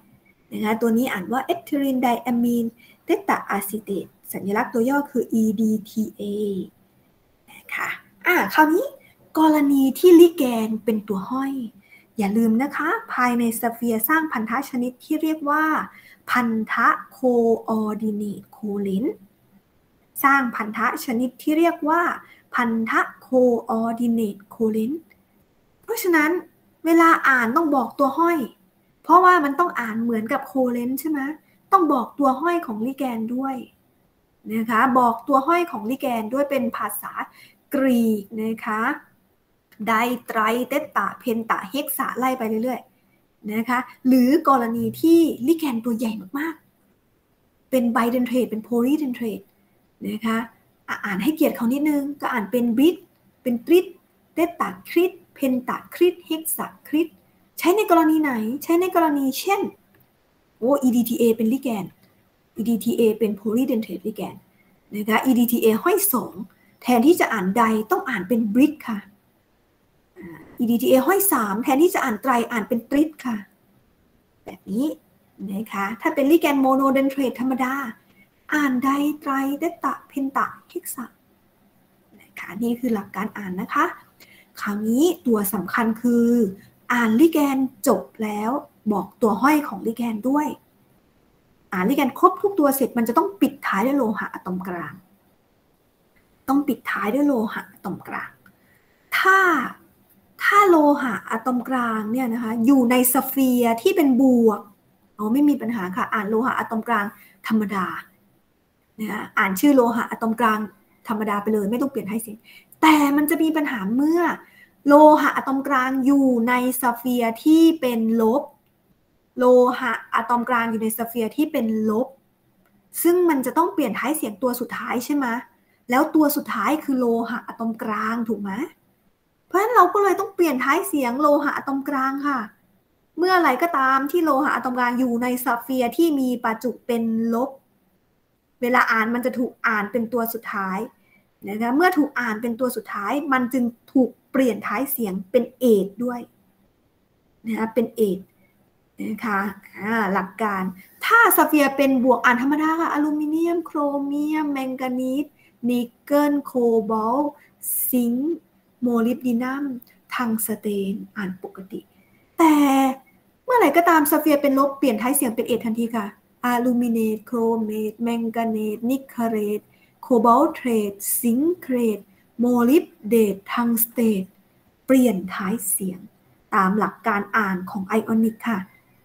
นะคะตัวนี้อ่านว่าเอทิลีนไดอะมีนเตตาอะซิเตตสัญลักษณ์ตัวย่อคือ อี ดี ที เอ นะคะอ่ะคราวนี้กรณีที่ลิแกนเป็นตัวห้อยอย่าลืมนะคะภายในสเฟียร์สร้างพันธะชนิดที่เรียกว่าพันธะโคออร์ดิเนตโคเลนต์สร้างพันธะชนิดที่เรียกว่าพันธะโคออร์ดิเนตโคเลนต์เพราะฉะนั้นเวลาอ่านต้องบอกตัวห้อยเพราะว่ามันต้องอ่านเหมือนกับโคเลนต์ใช่ไหมต้องบอกตัวห้อยของลิแกนด้วยนะคะบอกตัวห้อยของลิแกนด้วยเป็นภาษากรีกนะคะไดไตรเตตาเพนตาเฮกซาไล่ไปเรื่อยๆนะคะหรือกรณีที่ลิแกนตัวใหญ่มากๆเป็นไบเดนเทรตเป็นโพลีเดนเทรตนะคะอ่านให้เกียรติเขานิดนึงก็อ่านเป็นบริดเป็นตริดเตตาคริดเพนตาคริดเฮกซาคริดใช้ในกรณีไหนใช้ในกรณีเช่นโอ้ อี ดี ที เอ เป็นลิแกน อี ดี ที เอ เป็นโพลีเดนเทรตลิแกนนะคะ อี ดี ที เอ ห้อยสองแทนที่จะอ่านไดต้องอ่านเป็นบริดค่ะ อี ดี ที เอ ห้อยสามแทนที่จะอ่านไตรอ่านเป็นตริดค่ะแบบนี้นะคะถ้าเป็นลิแกนโมโนเดนเทรตธรรมดาอ่านไดไตรเตตาเพนตาเฮกซานะคะนี่คือหลักการอ่านนะคะคราวนี้ตัวสำคัญคืออ่านลิแกนจบแล้วบอกตัวห้อยของลิแกนด้วยอ่านลิแกนครบทุกตัวเสร็จมันจะต้องปิดท้ายด้วยโลหะอะตอมกลางต้องปิดท้ายด้วยโลหะอะตอมกลางถ้าถ้าโลหะอะตอมกลางเนี่ยนะคะอยู่ในสเฟียร์ที่เป็นบวกอ๋อไม่มีปัญหาค่ะอ่านโลหะอะตอมกลางธรรมดานะอ่านชื่อโลหะอะตอมกลางธรรมดาไปเลยไม่ต้องเปลี่ยนให้เสียงแต่มันจะมีปัญหาเมื่อโลหะอะตอมกลางอยู่ในสเฟียร์ที่เป็นลบโลหะอะตอมกลางอยู่ในสเฟียร์ที่เป็นลบซึ่งมันจะต้องเปลี่ยนท้ายเสียงตัวสุดท้ายใช่ไหมแล้วตัวสุดท้ายคือโลหะอะตอมกลางถูกไหมเพราะฉะนั้นเราก็เลยต้องเปลี่ยนท้ายเสียงโลหะอะตอมกลางค่ะเมื่อไหร่ก็ตามที่โลหะอะตอมกลางอยู่ในสเฟียร์ที่มีประจุเป็นลบเวลาอ่านมันจะถูกอ่านเป็นตัวสุดท้ายนะคะเมื่อถูกอ่านเป็นตัวสุดท้ายมันจึงถูกเปลี่ยนท้ายเสียงเป็นเอกด้วยนะคะเป็นเอกนะคะหลักการถ้าสเฟียร์เป็นบวกอ่านธรรมดาค่ะอลูมิเนียมโครเมียมแมงกานีสนิกเกิลโคบอลต์ซิงค์โมลิบดีนัมทังสเตนอ่านปกติแต่เมื่อไหร่ก็ตามสเฟียร์เป็นลบเปลี่ยนท้ายเสียงเป็นเอกทันทีค่ะอลูมิเนตโครเมตแมงกาเนตนิกเคเรตโคบอลต์เทรตซิงค์เครตโมลิบเดตทังสเตนเปลี่ยนท้ายเสียงตามหลักการอ่านของไอออนิกค่ะ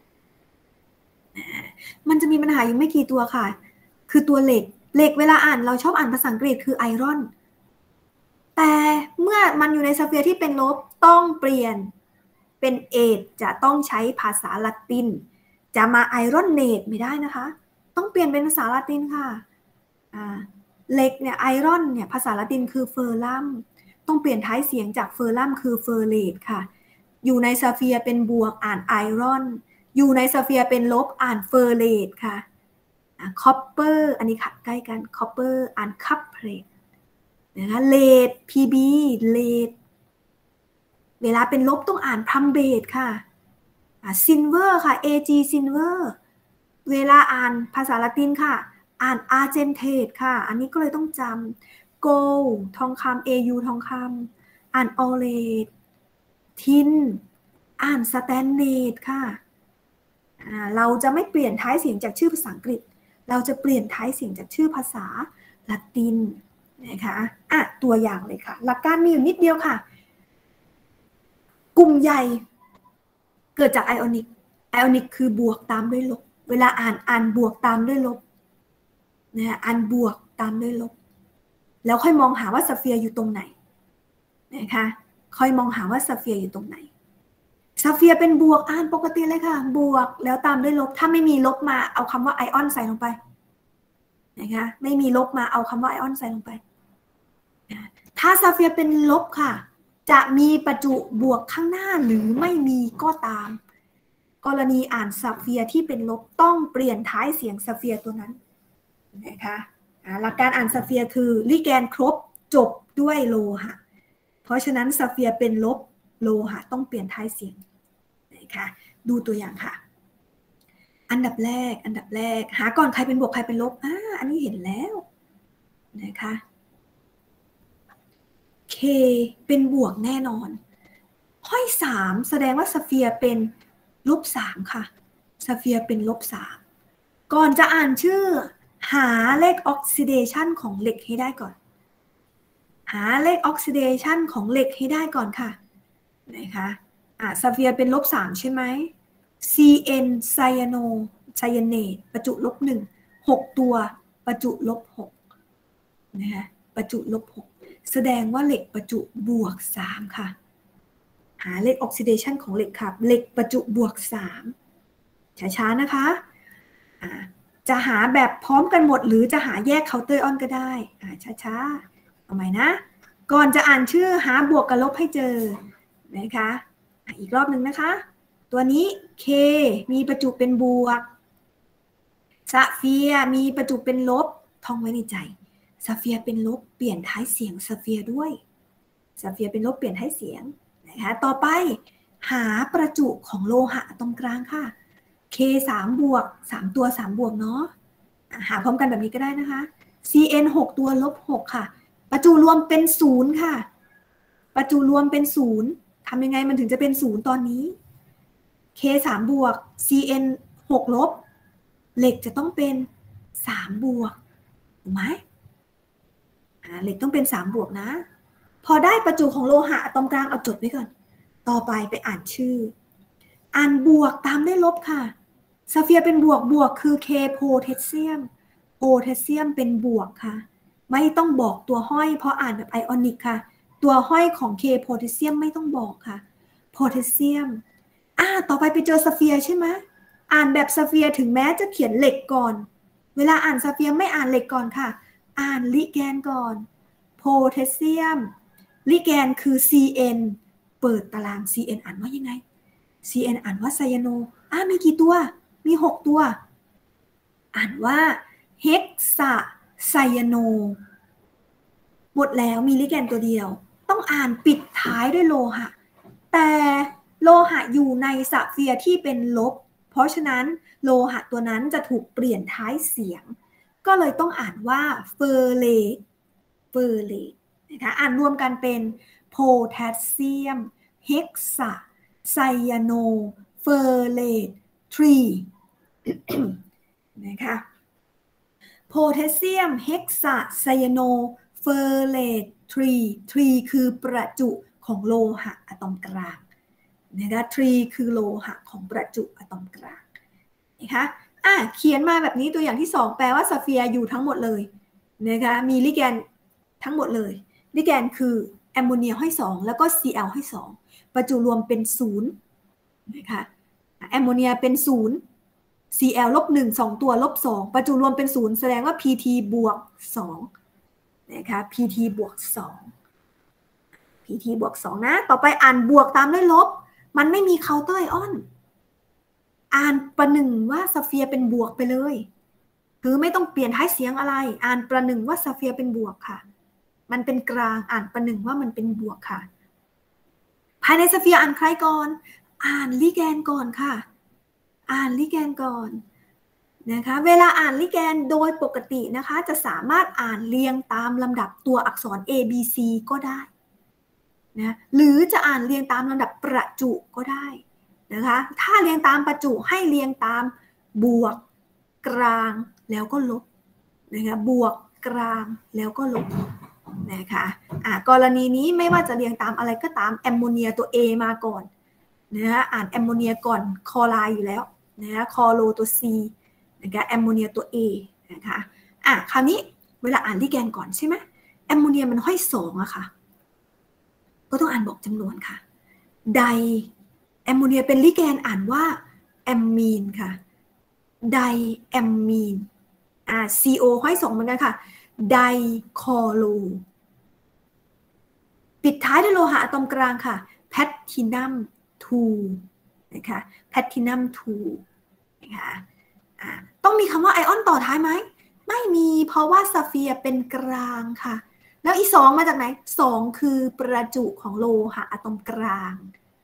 มันจะมีปัญหาอยู่ไม่กี่ตัวค่ะคือตัวเหล็กเหล็กเวลาอ่านเราชอบอ่านภาษาอังกฤษคือไอรอนแต่เมื่อมันอยู่ในสเฟียร์ที่เป็นลบต้องเปลี่ยนเป็นเอทจะต้องใช้ภาษาละตินจะมาไอรอนเนตไม่ได้นะคะต้องเปลี่ยนเป็นภาษาละตินค่ะเหล็กเนี่ยไอรอนเนี่ยภาษาละตินคือเฟอร์ลัมต้องเปลี่ยนท้ายเสียงจากเฟอร์ลัมคือเฟอร์เลตค่ะอยู่ในสเฟียร์เป็นบวกอ่านไอรอนอยู่ในสเฟียร์เป็นลบอ่านเฟอร์เลตค่ะคอปเปอร์อันนี้ค่ะใกล้กันคอปเปอร์อ่านคัพเพลตนะคะเลด พี บี เลดเวลาเป็นลบต้องอ่านพัมเบตค่ะซินเวอร์ค่ะ เอ จี ซินเวอร์เวลาอ่านภาษาละตินค่ะอ่านอาร์เจนเทตค่ะอันนี้ก็เลยต้องจำโกลทองคำ เอ ยู ทองคำอ่านออเลดทินอ่านสแตนเนตค่ะเราจะไม่เปลี่ยนท้ายเสียงจากชื่อภาษาอังกฤษเราจะเปลี่ยนท้ายเสียงจากชื่อภาษาละตินนะคะอ่ะตัวอย่างเลยค่ะหลักการมีอยู่นิดเดียวค่ะกลุ่มใหญ่เกิดจากไอออนิกไอออนิกคือบวกตามด้วยลบเวลาอ่านอ่านบวกตามด้วยลบนะอ่านบวกตามด้วยลบแล้วค่อยมองหาว่าสเฟียร์อยู่ตรงไหนนะคะค่อยมองหาว่าสเฟียร์อยู่ตรงไหนสเฟียร์เป็นบวกอ่านปกติเลยค่ะบวกแล้วตามด้วยลบถ้าไม่มีลบมาเอาคำว่าไอออนใส่ลงไปนะคะไม่มีลบมาเอาคำว่าไอออนใส่ลงไปถ้าสเฟียร์เป็นลบค่ะจะมีประจุบวกข้างหน้าหรือไม่มีก็ตามกรณีอ่านสเฟียร์ที่เป็นลบต้องเปลี่ยนท้ายเสียงสเฟียร์ตัวนั้นนะคะหลักการอ่านสเฟียร์คือลิแกนครบจบด้วยโลหะเพราะฉะนั้นสเฟียร์เป็นลบโลหะต้องเปลี่ยนท้ายเสียงนะคะดูตัวอย่างค่ะอันดับแรกอันดับแรกหาก่อนใครเป็นบวกใครเป็นลบอ่าอันนี้เห็นแล้วนะคะ K เป็นบวกแน่นอนห้อยสามแสดงว่าสเฟียร์เป็นลบสามค่ะสเฟียร์เป็นลบสามก่อนจะอ่านชื่อหาเลขออกซิเดชันของเหล็กให้ได้ก่อนหาเลขออกซิเดชันของเหล็กให้ได้ก่อนค่ะนะคะอ่ะสเฟียร์เป็นลบสามใช่ไหม ซี เอ็น ไซยาโนไซยาเนตประจุลบหนึ่งหกตัวประจุลบหกนะคะประจุลบหกแสดงว่าเหล็กประจุบวกสามค่ะหาเลขออกซิเดชันของเหล็กค่ะเหล็กประจุบวกสามช้าๆนะคะอ่าจะหาแบบพร้อมกันหมดหรือจะหาแยกเคาน์เตอร์ออนก็ได้อ่าช้าๆเอาใหม่นะก่อนจะอ่านชื่อหาบวกกับลบให้เจอนะคะอีกรอบหนึ่งนะคะตัวนี้ K มีประจุเป็นบวกซาเฟียมีประจุเป็นลบท่องไว้ในใจซาเฟียเป็นลบเปลี่ยนท้ายเสียงซาเฟียด้วยซาเฟียเป็นลบเปลี่ยนท้ายเสียงนะคะต่อไปหาประจุของโลหะตรงกลางค่ะ K สามบวกสามตัวสามบวกเนาะหาพร้อมกันแบบนี้ก็ได้นะคะ ซี เอ็น หกตัวลบหกค่ะประจุรวมเป็นศูนย์ค่ะประจุรวมเป็นศูนย์ทำยังไงมันถึงจะเป็นศูนย์ตอนนี้ K สามบวก ซี เอ็น หกลบเหล็กจะต้องเป็นสามบวกถูกไหมอ่าเหล็กต้องเป็นสามบวกนะพอได้ประจุของโลหะตรงกลางเอาจดไว้ก่อนต่อไปไปอ่านชื่ออ่านบวกตามด้วยลบค่ะซาเฟียเป็นบวกบวกคือ K โพแทสเซียมโพแทสเซียมเป็นบวกค่ะไม่ต้องบอกตัวห้อยเพราะอ่านแบบไอออนิกค่ะตัวห้อยของ K โพแทสเซียมไม่ต้องบอกค่ะโพแทสเซียมอ่าต่อไปไปเจอซาเฟียใช่ไหมอ่านแบบซาเฟียถึงแม้จะเขียนเหล็กก่อนเวลาอ่านซาเฟียไม่อ่านเหล็กก่อนค่ะอ่านลิแกนก่อนโพแทสเซียมลิแกนคือ ซี เอ็น เปิดตาราง ซี เอ็น อ่านว่ายังไง ซี เอ็น อ่านว่าไซยาโนอ่ามีกี่ตัวมีหกตัวอ่านว่าเฮกซาไซยาโนหมดแล้วมีลิแกนตัวเดียวต้องอ่านปิดท้ายด้วยโลหะแต่โลหะอยู่ในซาเฟียร์ที่เป็นลบเพราะฉะนั้นโลหะตัวนั้นจะถูกเปลี่ยนท้ายเสียงก็เลยต้องอ่านว่าเฟอร์เลตเฟอร์เลตนะคะอ่านรวมกันเป็นโพแทสเซียมเฮกซาไซยาโนเฟอร์เลตทรีนะคะโพแทสเซียมเฮกซาไซยาโนเฟอร์เลตทรีทรีคือประจุของโลหะอะตอมกลางนะคะทรีคือโลหะของประจุอะตอมกลางนะคะอ่ะเขียนมาแบบนี้ตัวอย่างที่สองแปลว่าซาเฟียร์อยู่ทั้งหมดเลยนะคะมีลิแกนทั้งหมดเลยลิแกนคือแอมโมเนียห้อยสองแล้วก็ ซี แอล ห้อยสองประจุรวมเป็นศูนย์นะคะแอมโมเนียเป็นศูนย์ ซี แอล ลบหนึ่ง สองตัวลบสองประจุรวมเป็นศูนย์แสดงว่า พี ที บวกสองนะคะ พี ที บวกสอง พี ที บวกสองนะต่อไปอ่านบวกตามด้วยลบมันไม่มีเคาน์เตอร์ไอออนอ่านประหนึ่งว่าซาเฟียร์เป็นบวกไปเลยคือไม่ต้องเปลี่ยนท้ายเสียงอะไรอ่านประหนึ่งว่าซาเฟียร์เป็นบวกค่ะมันเป็นกลางอ่านประหนึ่งว่ามันเป็นบวกค่ะภายในซาเฟียร์อ่านใครก่อนอ่านลิแกนก่อนค่ะอ่านลิแกนก่อนนะคะเวลาอ่านลิแกนโดยปกตินะคะจะสามารถอ่านเรียงตามลำดับตัวอักษร A B C ก็ได้นะหรือจะอ่านเรียงตามลำดับประจุก็ได้นะคะถ้าเรียงตามประจุให้เรียงตามบวกกลางแล้วก็ลบนะคะบวกกลางแล้วก็ลบนะคะอ่ะกรณีนี้ไม่ว่าจะเรียงตามอะไรก็ตามแอมโมเนียตัว A มาก่อนนะคะอ่านแอมโมเนียก่อนคลอไรด์อยู่แล้วนะคะคลอโรตัว C นะคะแอมโมเนียตัว A นะคะอ่ะคราวนี้เวลาอ่านลิแกนก่อนใช่ไหมแอมโมเนียมันห้อยสองอะค่ะก็ต้องอ่านบอกจำนวนค่ะไดแอมโมเนียเป็นลิแกนอ่านว่าแอมมีนค่ะไดแอมมีนอ่า ซี โอ ห้อยสองเหมือนกันค่ะไดคอโลปิดท้ายด้วยโลหะอะตอมกลางค่ะแพลทินัมทูนะคะแพลทินัมทูนะคะอ่าต้องมีคำว่าไอออนต่อท้ายไหมไม่มีเพราะว่าซาเฟียร์เป็นกลางค่ะแล้วอีสองมาจากไหนสองคือประจุของโลหะอะตอมกลาง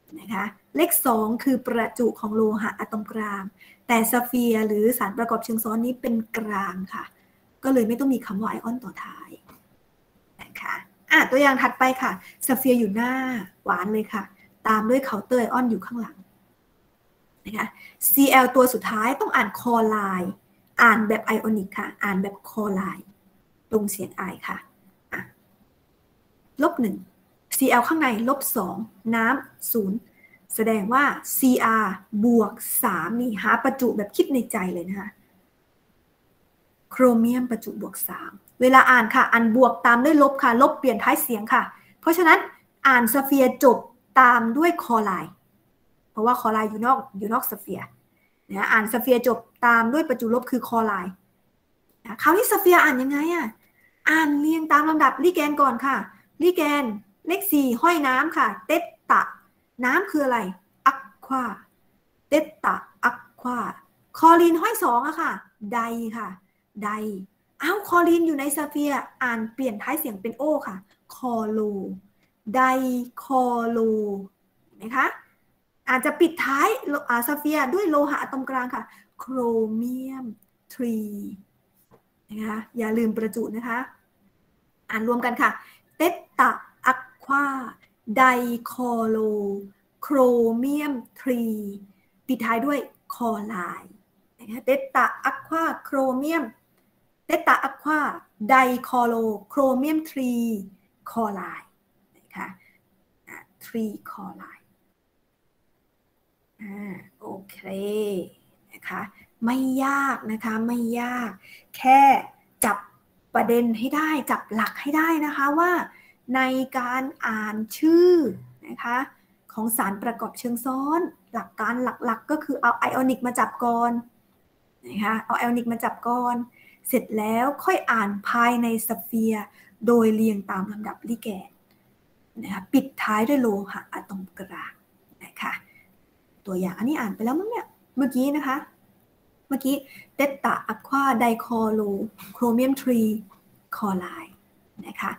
นะคะเลขสองคือประจุของโลหะอะตอมกลางแต่สเฟียร์หรือสารประกอบเชิงซ้อนนี้เป็นกลางค่ะก็เลยไม่ต้องมีคำว่าไอออนต่อท้ายนะคะอ่ะตัวอย่างถัดไปค่ะสเฟียร์อยู่หน้าหวานเลยค่ะตามด้วยเคาน์เตอร์ไอออนอยู่ข้างหลังนะคะ ซี แอล ตัวสุดท้ายต้องอ่านคอไลน์อ่านแบบไอออนิกค่ะอ่านแบบคอไลน์ลงเสียงไอค่ะอ่ะลบหนึ่ง ซี แอล ข้างในลบสองน้ำศูนย์แสดงว่า ซี อาร์ บวกสามนี่หาประจุแบบคิดในใจเลยนะคะโครเมียมประจุบวกสามเวลาอ่านค่ะอ่านบวกตามด้วยลบค่ะลบเปลี่ยนท้ายเสียงค่ะเพราะฉะนั้นอ่านสเฟียร์จบตามด้วยคอไลน์เพราะว่าคอไลน์อยู่นอกอยู่นอกสเฟียร์นะอ่านสเฟียร์จบตามด้วยประจุลบคือคอไลน์นะคราวนี้สเฟียร์อ่านยังไงอ่ะอ่านเรียงตามลำดับลิแกนก่อนค่ะลิแกนเลขสี่ห้อยน้ำค่ะเตตตะน้ำคืออะไรอักควาเตตตะอักควาคอลีนห้อยสองอะค่ะไดค่ะไดอ้าวคอลีนอยู่ในสเฟียร์อ่านเปลี่ยนท้ายเสียงเป็นโอค่ะคอโลไดคอโลเห็นไหมคะอาจจะปิดท้ายสเฟียร์ด้วยโลหะอะตอมกลางค่ะโครเมียมทรีนะคะอย่าลืมประจุนะคะอ่านรวมกันค่ะเตตตะอักควาไดคอโลโครเมียมทรีปิดท้ายด้วยคอไลน์นะคะเตตตะอักควาโครเมียมเตตตะอักควาไดคอโลโครเมียมทรีคอไลน์นะคะทรีคอไลน์อ่าโอเคนะคะไม่ยากนะคะไม่ยากแค่จับประเด็นให้ได้จับหลักให้ได้นะคะว่าในการอ่านชื่อนะคะของสารประกอบเชิงซ้อนหลักการหลักๆก็คือเอาไอออนิกมาจับก่อนนะคะเอาไอออนิกมาจับก่อนเสร็จแล้วค่อยอ่านภายในสเฟียร์โดยเรียงตามลำดับลิแกนนะคะปิดท้ายด้วยโลหะอะตอมกลางนะคะตัวอย่างอันนี้อ่านไปแล้วมั้งเนี่ยเมื่อกี้นะคะเมื่อกี้เตตตะอะควาไดคอโลโครเมียมทรีคอไลน์นะคะ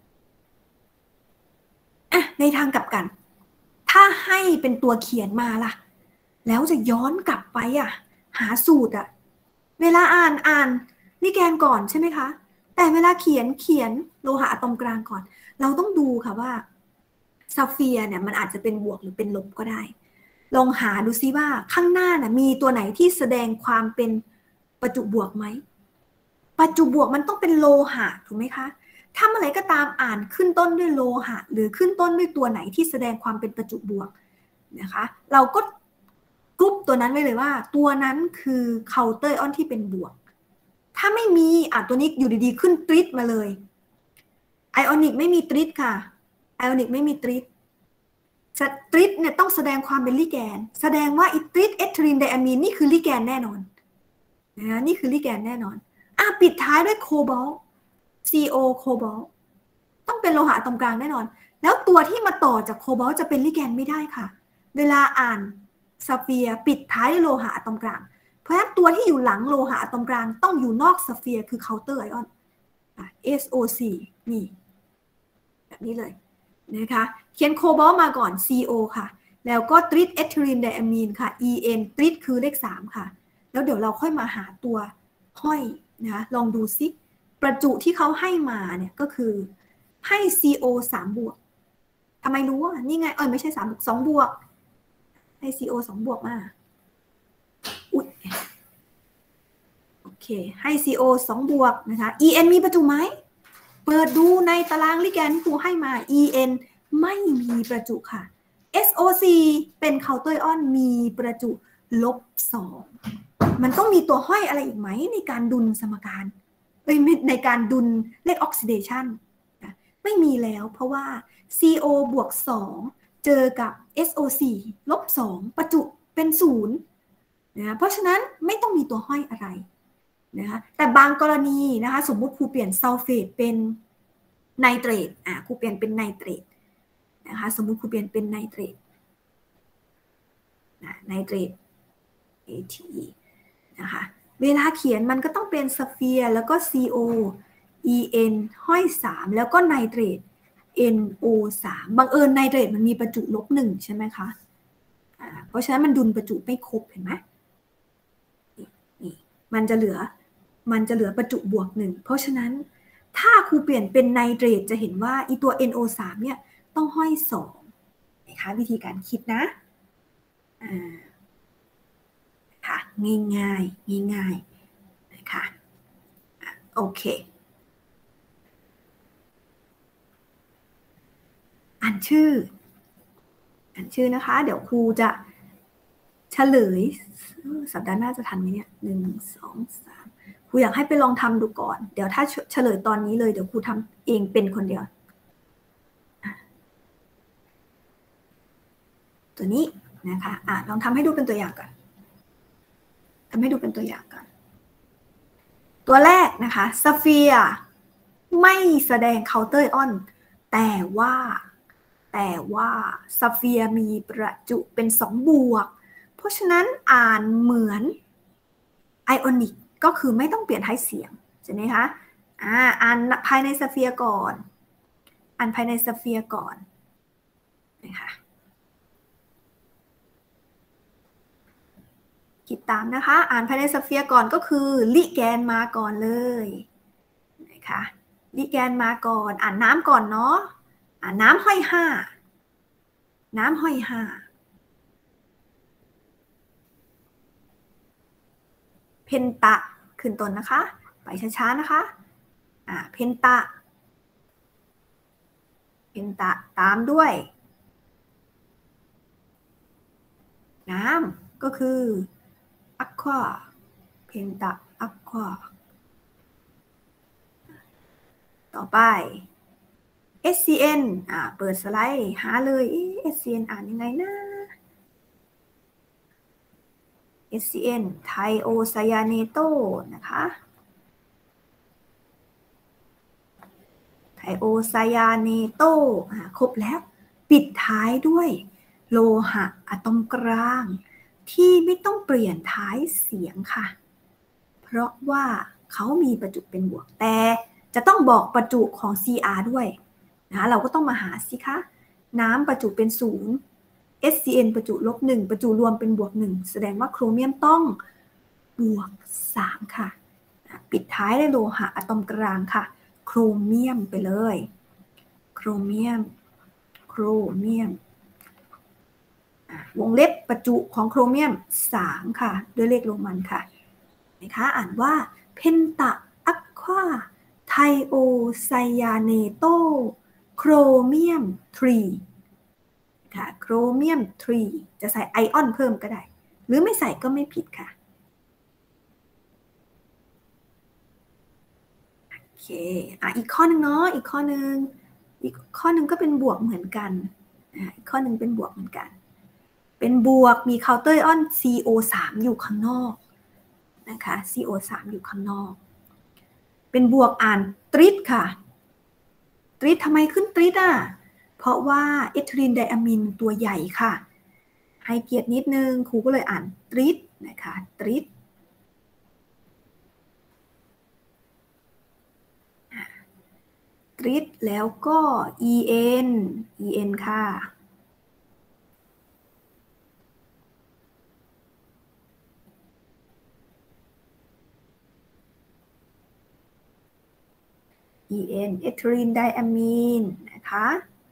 อ่ะในทางกลับกันถ้าให้เป็นตัวเขียนมาล่ะแล้วจะย้อนกลับไปอ่ะหาสูตรอ่ะเวลาอ่านอ่านลิแกนก่อนใช่ไหมคะแต่เวลาเขียนเขียนโลหะอะตอมกลางก่อนเราต้องดูค่ะว่าซาเฟียร์เนี่ยมันอาจจะเป็นบวกหรือเป็นลบก็ได้ลองหาดูซิว่าข้างหน้าน่ะมีตัวไหนที่แสดงความเป็นประจุบวกไหมประจุบวกมันต้องเป็นโลหะถูกไหมคะถ้าเมื่อไหร่ก็ตามอ่านขึ้นต้นด้วยโลหะหรือขึ้นต้นด้วยตัวไหนที่แสดงความเป็นประจุบวกนะคะเราก็กรุ๊ปตัวนั้นไว้เลยว่าตัวนั้นคือเคาน์เตอร์ไอออนที่เป็นบวกถ้าไม่มีอ่ะตัวนี้อยู่ดีๆขึ้นตริดมาเลยไอออนิกไม่มีตริดค่ะไอออนิกไม่มีตริดตริดเนี่ยต้องแสดงความเป็นลิแกนแสดงว่าอิตริดเอทิลีนไดอะมีนนี่คือลิแกนแน่นอนนะนี่คือลิแกนแน่นอนอ่ะปิดท้ายด้วยโคบอลต์ ซี โอ โคบอลต์ต้องเป็นโลหะตรงกลางแน่นอนแล้วตัวที่มาต่อจากโคบอลต์จะเป็นลิแกนไม่ได้ค่ะเวลาอ่านสเฟียร์ปิดท้ายด้วยโลหะตรงกลางเพราะฉะนั้นตัวที่อยู่หลังโลหะตรงกลางต้องอยู่นอกสเฟียร์คือเคาน์เตอร์ไอออน เอส โอ ซี นี่แบบนี้เลยนะคะเขียนโคบอลต์มาก่อน ซี โอ ค่ะแล้วก็ตริดเอทิลีนไดอะมีนค่ะ อี เอ็น ตริดคือเลขสามค่ะแล้วเดี๋ยวเราค่อยมาหาตัวห้อยนะลองดูซิประจุที่เขาให้มาเนี่ยก็คือให้ ซี โอ สามบวกทำไมรู้ว่านี่ไงเออไม่ใช่สามบวกสองบวกให้ ซี โอ สองบวกมาอุ๊ยโอเคให้ ซี โอ สองบวกนะคะ อี เอ็น มีประจุไหมเปิดดูในตารางลิแกนที่ครูให้มา อี เอ็น ไม่มีประจุค่ะ เอส โอ ซี เป็นเคาน์เตอร์ไอออนมีประจุลบสองมันต้องมีตัวห้อยอะไรอีกไหมในการดุลสมการในการดุลเลขออกซิเดชันไม่มีแล้วเพราะว่า ซี โอ บวกสองเจอกับ เอส โอ ซี ลบสองประจุเป็นศูนย์นะเพราะฉะนั้นไม่ต้องมีตัวห้อยอะไรนะคะแต่บางกรณีนะคะสมมุติครูเปลี่ยนซัลเฟตเป็นไนเตรตอ่ะครูเปลี่ยนเป็นไนเตรตนะคะสมมุติครูเปลี่ยนเป็นไนเตรตนะไนเตรต เอ ที อี นะคะเวลาเขียนมันก็ต้องเป็นสเฟียร์แล้วก็ ซี โอ อี เอ็น ห้อยสามแล้วก็ไนเตรต เอ็น โอ สามบังเอิญไนเตรตมันมีประจุลบหนึ่งใช่ไหมคะเพราะฉะนั้นมันดุลประจุไม่ครบเห็นไหมนี่มันจะเหลือมันจะเหลือประจุบวกหนึ่งเพราะฉะนั้นถ้าครูเปลี่ยนเป็นไนเตรตจะเห็นว่าอีตัว เอ็น โอ สาม เนี่ยต้องห้อยสองนะคะวิธีการคิดนะค่ะง่ายง่ายง่ายง่ายนะคะโอเคอ่านชื่ออ่านชื่อนะคะเดี๋ยวครูจะเฉลยสัปดาห์หน้าจะทันไหมเนี่ยหนึ่งสองสามครูอยากให้ไปลองทำดูก่อนเดี๋ยวถ้าเฉลยตอนนี้เลยเดี๋ยวครูทำเองเป็นคนเดียวตัวนี้นะคะอ่ะลองทำให้ดูเป็นตัวอย่างก่อนทำให้ดูเป็นตัวอย่างก่อนตัวแรกนะคะซัฟเฟียร์ไม่แสดงเคาน์เตอร์ออนแต่ว่าแต่ว่าซัฟเฟียร์มีประจุเป็นสองบวกเพราะฉะนั้นอ่านเหมือนไอออนิกก็คือไม่ต้องเปลี่ยนท้ายเสียงใช่ไหมคะอ่าอ่านภายในซัฟเฟียร์ก่อนอ่านภายในซัฟเฟียร์ก่อนนะคะคิดตามนะคะอ่านภายในซัฟเฟียร์ก่อนก็คือลิแกนมาก่อนเลยนะคะลิแกนมาก่อนอ่านน้ำก่อนเนาะอ่านน้ำห้อยห้าน้ำห้อยห้าเพนตะขึ้นต้นนะคะไปช้าๆนะคะอ่าเพนตะเพนตะตามด้วยน้ำก็คืออะควาเพนตะอะควาต่อไป เอส ซี เอ็น อ่าเปิดสไลด์หาเลย เอส ซี เอ็น อ่านยังไงนะ เอส ซี เอ็น ไทโอไซยาเนโตนะคะไทโอไซยาเนโตอ่าครบแล้วปิดท้ายด้วยโลหะอะตอมกลางที่ไม่ต้องเปลี่ยนท้ายเสียงค่ะเพราะว่าเขามีประจุเป็นบวกแต่จะต้องบอกประจุของ ซี อาร์ ด้วยนะเราก็ต้องมาหาสิคะน้ำประจุเป็นศูนย์ เอส ซี เอ็น ประจุลบหนึ่งประจุรวมเป็นบวกหนึ่งแสดงว่าโครเมียมต้องบวกสามค่ะปิดท้ายด้วยโลหะอะตอมกลางค่ะโครเมียมไปเลยโครเมียมโครเมียมวงเล็บประจุของโครเมียมสามค่ะด้วยเลขโรมันค่ะนะคะอ่านว่าเพนตะอะควาไทโอไซยาเนโตโครเมียมสามค่ะโครเมียมสามจะใส่ไอออนเพิ่มก็ได้หรือไม่ใส่ก็ไม่ผิดค่ะโอเคอ่ะอีกข้อหนึ่งเนาะอีกข้อหนึ่งอีกข้อหนึ่งก็เป็นบวกเหมือนกันอ่ะอีกข้อหนึ่งเป็นบวกเหมือนกันเป็นบวกมีเคาน์เตอร์ออน ซี โอ สาม อยู่ข้างนอกนะคะ ซี โอ สาม อยู่ข้างนอกเป็นบวกอ่านตริดค่ะตริดทำไมขึ้นตริดอ่ะเพราะว่าเอทิลีนไดอะมินตัวใหญ่ค่ะให้เกียรตินิดนึงครูก็เลยอ่านตริดนะคะตริดตริดแล้วก็ อี เอ็น อี เอ็น ค่ะ อี เอ็น เอทิลีนไดอะมีนนะคะ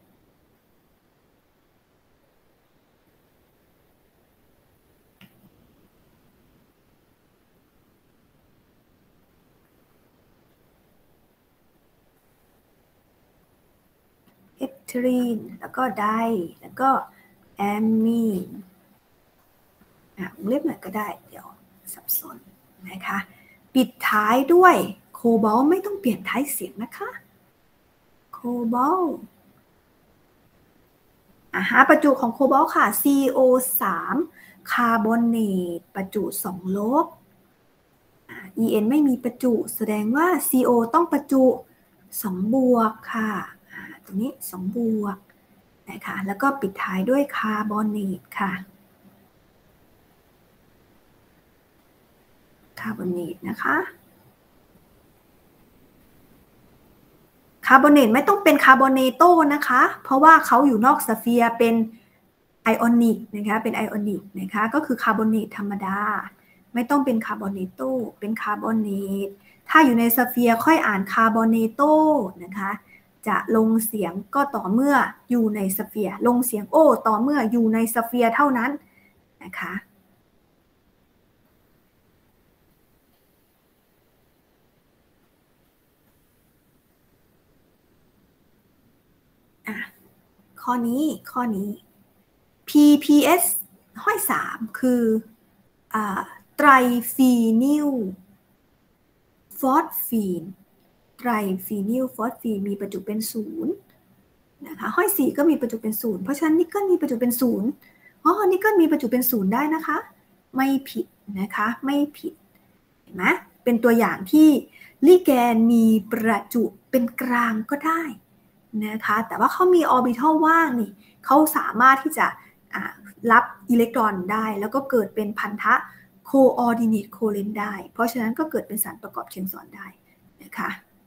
เอทิลีนแล้วก็ไดแล้วก็แอมมีนอ่ะเรียกหน่อยก็ได้เดี๋ยวสับสนนะคะปิดท้ายด้วยโคบอลต์ไม่ต้องเปลี่ยนท้ายเสียงนะคะโคบอลต์อ่ะหาประจุของโคบอลต์ค่ะ ซี โอ สาม คาร์บอเนตประจุสองลบ อี เอ็น ไม่มีประจุแสดงว่า ซี โอ ต้องประจุสองบวกค่ะตรงนี้สองบวกนะคะแล้วก็ปิดท้ายด้วยคาร์บอเนตค่ะคาร์บอเนตนะคะคาร์บอเนตไม่ต้องเป็นคาร์บอเนโตนะคะเพราะว่าเขาอยู่นอกสเฟียร์เป็นไอออนิกนะคะเป็นไอออนิกนะคะก็คือคาร์บอเนตธรรมดาไม่ต้องเป็นคาร์บอเนโตเป็นคาร์บอเนตถ้าอยู่ในสเฟียร์ค่อยอ่านคาร์บอเนโตนะคะจะลงเสียงก็ต่อเมื่ออยู่ในสเฟียร์ลงเสียงโอต่อเมื่ออยู่ในสเฟียร์เท่านั้นนะคะอ่ะข้อนี้ข้อนี้ พี พี เอส ห้อยสามคืออ่าไตรฟีนิลฟอสฟีนไตรฟีนิลฟอสฟีนมีประจุเป็นศูนย์นะคะห้อยสี่ก็มีประจุเป็นศูนย์เพราะฉะนั้นนิกเกิลมีประจุเป็นศูนย์อ๋อนิกเกิลมีประจุเป็นศูนย์ได้นะคะไม่ผิดนะคะไม่ผิดเห็นไหมเป็นตัวอย่างที่ลิแกนมีประจุเป็นกลางก็ได้นะคะแต่ว่าเขามีออร์บิทัลว่างนี่เขาสามารถที่จะรับอิเล็กตรอนได้แล้วก็เกิดเป็นพันธะโคออร์ดิเนตโคเลนได้เพราะฉะนั้นก็เกิดเป็นสารประกอบเชิงซ้อนได้นะคะ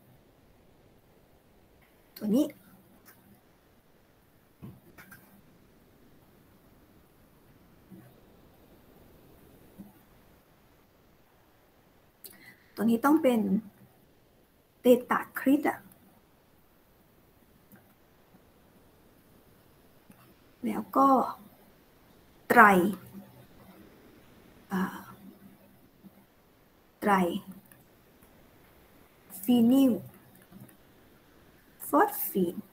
ตัวนี้ตัวนี้ต้องเป็นเตตาคริสอะแล้วก็ไตรไตรฟีนิลฟอสฟีน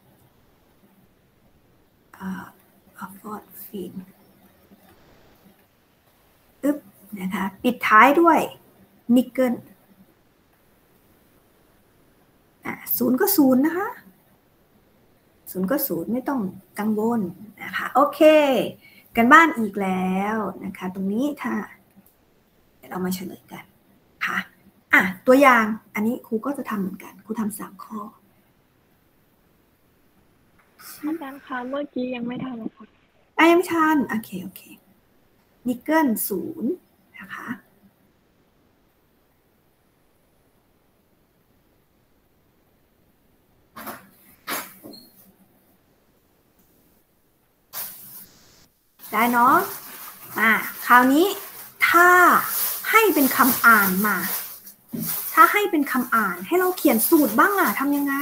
ฟอสฟีนอึ๊บนะคะปิดท้ายด้วยนิกเกิลอ่ะศูนย์ก็ศูนย์นะคะศูนย์ก็ศูนย์ไม่ต้องกังวลนะคะโอเคกันบ้านอีกแล้วนะคะตรงนี้ถ้าเดี๋ยวเรามาเฉลยกันค่ะอ่ะตัวอย่างอันนี้ครูก็จะทำเหมือนกันครูทำสามข้ออาจารย์คะเมื่อกี้ยังไม่ทันเลยค่ะอ่ะยังไม่ทันโอเคโอเคนิกเกิลศูนย์นะคะได้เนาะอ่าคราวนี้ถ้าให้เป็นคำอ่านมาถ้าให้เป็นคำอ่านให้เราเขียนสูตรบ้างอ่ะทำยังไง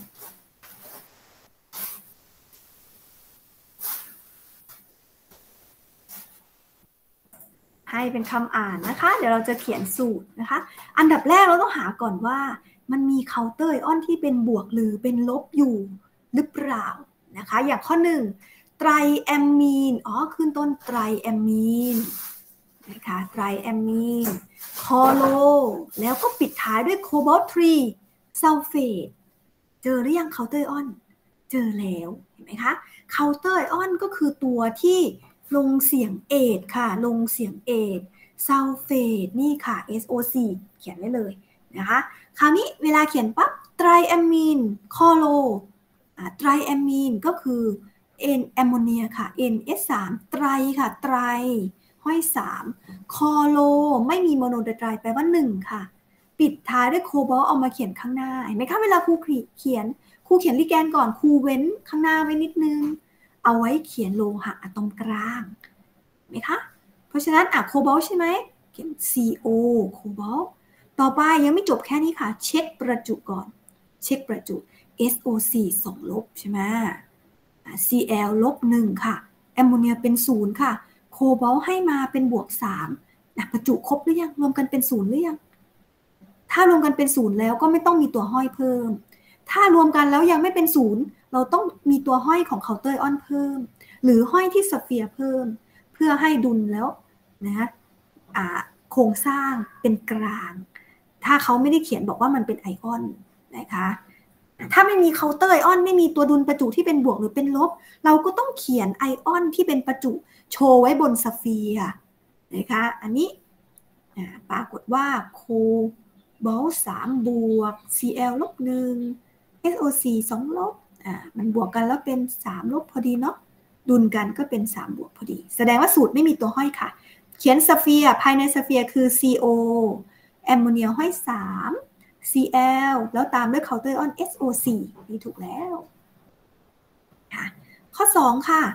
ให้เป็นคำอ่านนะคะเดี๋ยวเราจะเขียนสูตรนะคะอันดับแรกเราต้องหาก่อนว่ามันมีเคาน์เตอร์ไอออนที่เป็นบวกหรือเป็นลบอยู่หรือเปล่านะคะอย่างข้อหนึ่งไตรแอมมีนอ๋อขึ้นต้นไตรแอมมีนนะคะไตรแอมมีนคอโลแล้วก็ปิดท้ายด้วยโคบอลต์สามซัลเฟตเจอหรือยังเคาน์เตอร์ไอออนเจอแล้วเห็นไหมคะเคาน์เตอร์ไอออนก็คือตัวที่ลงเสียงเอทค่ะลงเสียงเอทซัลเฟตนี่ค่ะ เอส โอ ซี เขียนไว้เลยนะคะคราวนี้เวลาเขียนปั๊บไตรแอมมีนคอโลไตรแอมมีนก็คือเอ็นแอมโมเนียค่ะ เอ็น เอส สาม ไตรค่ะไตรห้อยสามคอโลไม่มีโมโนไตรแปลว่าหนึ่งค่ะปิดท้ายด้วยโคบอลต์เอามาเขียนข้างหน้าเห็นไหมคะเวลาครูเขียนครูเขียนลิแกนก่อนครูเว้นข้างหน้าไว้นิดนึงเอาไว้เขียนโลหะอะตอมกลางไหมคะเพราะฉะนั้นอ่ะโคบอลต์ใช่ไหมเขียน ซี โอ โคบอลต์ต่อไปยังไม่จบแค่นี้ค่ะเช็คประจุก่อนเช็คประจุ เอส โอ ซี สองลบใช่ไหม ซี แอล ลบหนึ่งค่ะแอมโมเนียเป็นศูนย์ค่ะโคบอลต์ให้มาเป็นบวกสามนะประจุครบหรือยังรวมกันเป็นศูนย์หรือยังถ้ารวมกันเป็นศูนย์แล้วก็ไม่ต้องมีตัวห้อยเพิ่มถ้ารวมกันแล้วยังไม่เป็นศูนย์เราต้องมีตัวห้อยของเคาน์เตอร์ไอออนเพิ่มหรือห้อยที่สเฟียร์เพิ่มเพื่อให้ดุลแล้วนะโครงสร้างเป็นกลางถ้าเขาไม่ได้เขียนบอกว่ามันเป็นไอออนนะคะถ้าไม่มีเคาน์เตอร์ไอออนไม่มีตัวดุลประจุที่เป็นบวกหรือเป็นลบเราก็ต้องเขียนไอออนที่เป็นประจุโชว์ไว้บนสเฟียร์นะคะอันนี้ปรากฏว่าโคบอลต์สามบวก ซี แอล ลบหนึ่ง เอส โอ ซี สองลบอ่ามันบวกกันแล้วเป็นสามลบพอดีเนาะดุลกันก็เป็นสามบวกพอดีแสดงว่าสูตรไม่มีตัวห้อยค่ะเขียนสเฟียร์ภายในสเฟียร์คือ ซี โอ แอมโมเนียห้อยสาม ซี แอล แล้วตามด้วยเคาน์เตอร์ไอออน เอส โอ ซี นี่ถูกแล้วค่ะข้อสองค่ะ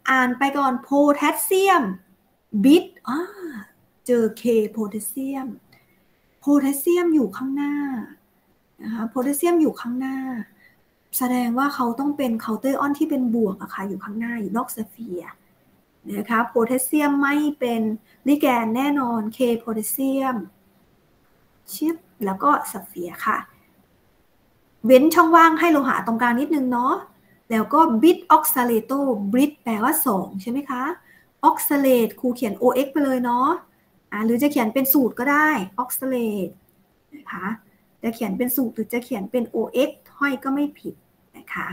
อ่านไปก่อนโพแทสเซียมบิดอ่าเจอ K โพแทสเซียมโพแทสเซียมอยู่ข้างหน้านะคะโพแทสเซียมอยู่ข้างหน้าแสดงว่าเขาต้องเป็นเคาน์เตอร์ออนที่เป็นบวกอะค่ะอยู่ข้างหน้าอยู่นอกสเฟียร์นะคะโพแทสเซียมไม่เป็นลิแกนแน่นอน K โพแทสเซียมชิปแล้วก็สเฟียร์ค่ะเว้นช่องว่างให้โลหะตรงกลางนิดนึงเนาะแล้วก็บิดออกซาเลโตบิดแปลว่าสองใช่ไหมคะออกซาเลตครูเขียน โอ เอ็กซ์ ไปเลยเนาะอ่าหรือจะเขียนเป็นสูตรก็ได้ออกซาเลตนะคะจะเขียนเป็นสูตรหรือจะเขียนเป็น โอ เอ็กซ์ ห้อยก็ไม่ผิดนะคะ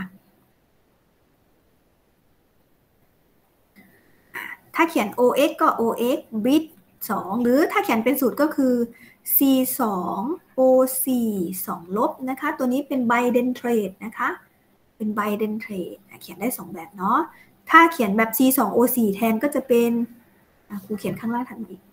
ถ้าเขียน โอ เอ็กซ์ ก็ โอ เอ็กซ์ บิดสองหรือถ้าเขียนเป็นสูตรก็คือ ซี สอง โอ สี่ สอง ลบนะคะตัวนี้เป็นไบเดนเทรดนะคะเป็นไบเดนเทรดเขียนได้สองแบบเนาะถ้าเขียนแบบ ซี สอง โอ สี่ แทนก็จะเป็นครูเขียนข้างล่างทันที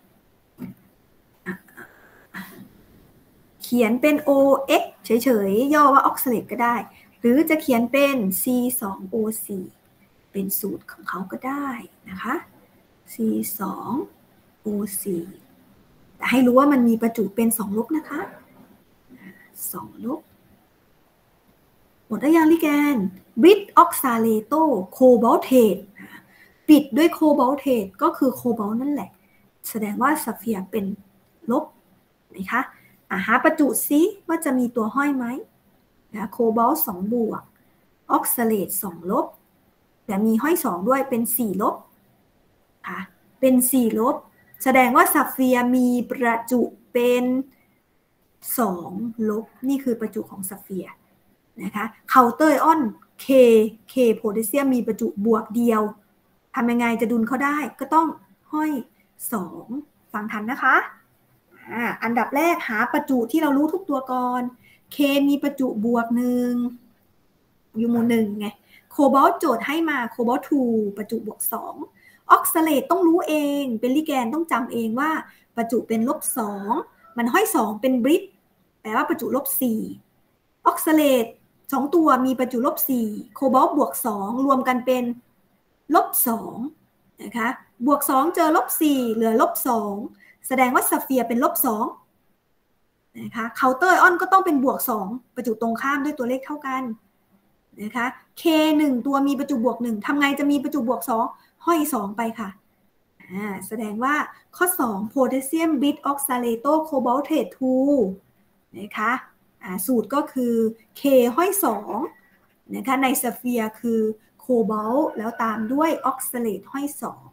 เขียนเป็น โอ เอ็กซ์ เฉยๆย่อว่าออกซาเลตก็ได้หรือจะเขียนเป็น ซี สอง โอ สี่ เป็นสูตรของเขาก็ได้นะคะ ซี สอง โอ สี่ แต่ให้รู้ว่ามันมีประจุเป็นสองลบนะคะสองลบหมดได้ยังลิแกนบิดออกซาเลโตโคบอลเทตปิดด้วยโคบอลเทตก็คือโคบอลนั่นแหละแสดงว่าสเฟียร์เป็นลบนะคะหาประจุซิว่าจะมีตัวห้อยไหมนะโคบอลสองบวกออกซาเลตสองลบแต่มีห้อยสองด้วยเป็นสี่ลบค่ะเป็นสี่ลบแสดงว่าซัฟเฟียร์มีประจุเป็นสองลบนี่คือประจุของซัฟเฟียร์นะคะเคาน์เตอร์ออน K K โพแทสเซียมมีประจุบวกเดียวทำยังไงจะดุลเขาได้ก็ต้องห้อยสองฟังทันนะคะอ่าอันดับแรกหาประจุที่เรารู้ทุกตัวก่อน K มีประจุบวกหนึ่งอยู่หมู่หนึ่งไงโคบอลต์โจทย์ให้มาโคบอลต์สองประจุบวกสองออกซาเลตต้องรู้เองเป็นลิแกนต้องจำเองว่าประจุเป็นลบสองมันห้อยสองเป็นบริดแปลว่าประจุลบสี่ออกซาเลตสองตัวมีประจุลบสี่โคบอลต์บวกสองรวมกันเป็นลบสองนะคะบวกสองเจอลบสี่เหลือลบสองแสดงว่าซัฟเฟียร์เป็นลบสองนะคะเคาน์เตอร์ออนก็ต้องเป็นบวกสองประจุตรงข้ามด้วยตัวเลขเท่ากันนะคะ K หนึ่งตัวมีประจุบวกหนึ่งทำไงจะมีประจุบวกสองห้อยสองไปค่ะอ่าแสดงว่าข้อสองโพแทสเซียมบิดออกซาเลโตโคบอลเทตสองนะคะอ่าสูตรก็คือ K ห้อยสองนะคะในสเฟียร์คือโคบอลต์แล้วตามด้วยออกซาเลตห้อยสอง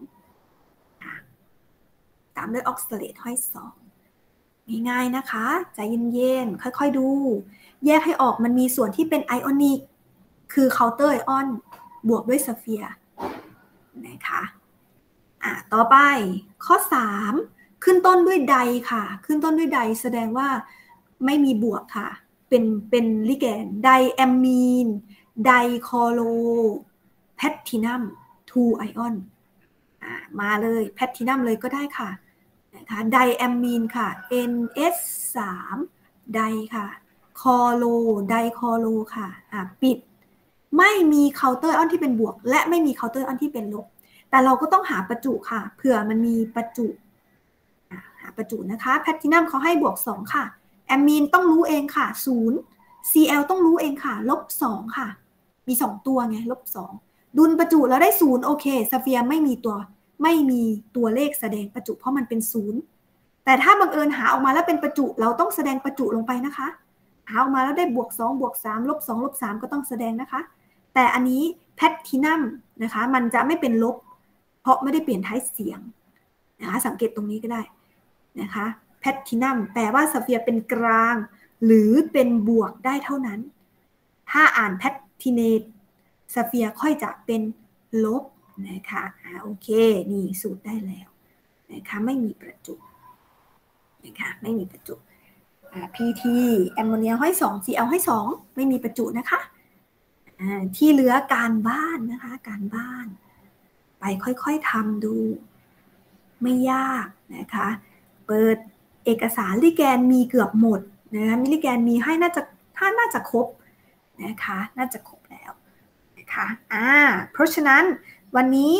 ตามด้วยออกซาเลตห้อยสองง่ายๆนะคะใจเย็นๆค่อยๆดูแยกให้ออกมันมีส่วนที่เป็นไอออนิกคือเคาน์เตอร์ไอออนบวกด้วยสเฟียร์นะคะอ่ะต่อไปข้อสามขึ้นต้นด้วยไดค่ะขึ้นต้นด้วยไดแสดงว่าไม่มีบวกค่ะเป็นเป็นลิแกนไดแอมมีนไดคอโลแพลทินัมทูไอออนอ่ะมาเลยแพลทินัมเลยก็ได้ค่ะนะคะไดแอมมีนค่ะ เอ็น เอส สาม ไดค่ะคอโลไดคอโลค่ะอ่ะปิดไม่มีเคาน์เตอร์ออนที่เป็นบวกและไม่มีเคาน์เตอร์ออนที่เป็นลบแต่เราก็ต้องหาประจุค่ะเผื่อมันมีประจุหาประจุนะคะแพลทินัมเขาให้บวกสองค่ะแอมมีนต้องรู้เองค่ะศูนย์ ซี แอล ต้องรู้เองค่ะลบสองค่ะมีสองตัวไงลบสองดุลประจุแล้วได้ศูนย์โอเคสเฟียร์ไม่มีตัวไม่มีตัวเลขแสดงประจุเพราะมันเป็นศูนย์แต่ถ้าบังเอิญหาออกมาแล้วเป็นประจุเราต้องแสดงประจุลงไปนะคะหาออกมาแล้วได้บวกสองบวกสามลบสองลบสามก็ต้องแสดงนะคะแต่อันนี้แพลทินัมนะคะมันจะไม่เป็นลบเพราะไม่ได้เปลี่ยนท้ายเสียงนะคะสังเกตตรงนี้ก็ได้นะคะแพลทินัมแปลว่าสเฟียร์เป็นกลางหรือเป็นบวกได้เท่านั้นถ้าอ่านแพลทิเนตสเฟียร์ค่อยจะเป็นลบนะคะอ่าโอเคนี่สูตรได้แล้วนะคะไม่มีประจุนะคะไม่มีประจุอ่า พี ที แอมโมเนียห้อยสอง ซี แอล ห้อยสองไม่มีประจุนะคะอ่าที่เหลือการบ้านนะคะการบ้านไปค่อยๆทำดูไม่ยากนะคะเปิดเอกสารลิแกนมีเกือบหมดนะคะมิลิแกนมีให้น่าจะถ้าน่าจะครบนะคะน่าจะครบแล้วนะคะอ่าเพราะฉะนั้นวันนี้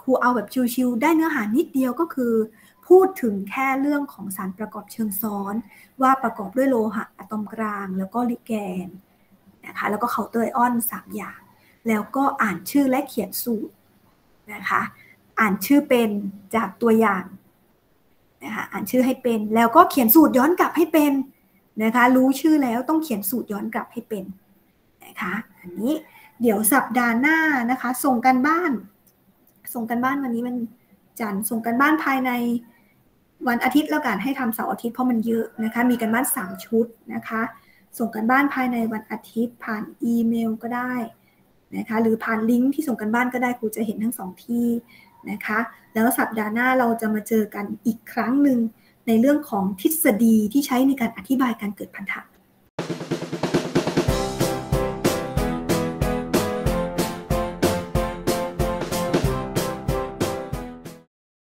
รูเอาแบบชิวๆได้เนื้อหานิดเดียวก็คือพูดถึงแค่เรื่องของสารประกอบเชิงซ้อนว่าประกอบด้วยโลหะอะตอมกลางแล้วก็ลิแกนนะคะแล้วก็เคาน์เตอร์ไอออนสามอย่างแล้วก็อ่านชื่อและเขียนสูตรนะคะอ่านชื่อเป็นจากตัวอย่างนะคะอ่านชื่อให้เป็นแล้วก็เขียนสูตรย้อนกลับให้เป็นนะคะรู้ชื่อแล้วต้องเขียนสูตรย้อนกลับให้เป็นนะคะอันนี้เดี๋ยวสัปดาห์หน้านะคะส่งกันบ้านส่งกันบ้านวันนี้มันจันทร์ส่งกันบ้านภายในวันอาทิตย์แล้วกันให้ทำเสาร์อาทิตย์เพราะมันเยอะนะคะมีกันบ้านสามชุดนะคะส่งกันบ้านภายในวันอาทิตย์ผ่านอีเมลก็ได้นะคะหรือผ่านลิงก์ที่ส่งกันบ้านก็ได้ครูจะเห็นทั้งสองที่นะคะแล้วสัปดาห์หน้าเราจะมาเจอกันอีกครั้งหนึ่งในเรื่องของทฤษฎีที่ใช้ในการอธิบายการเกิดพันธะ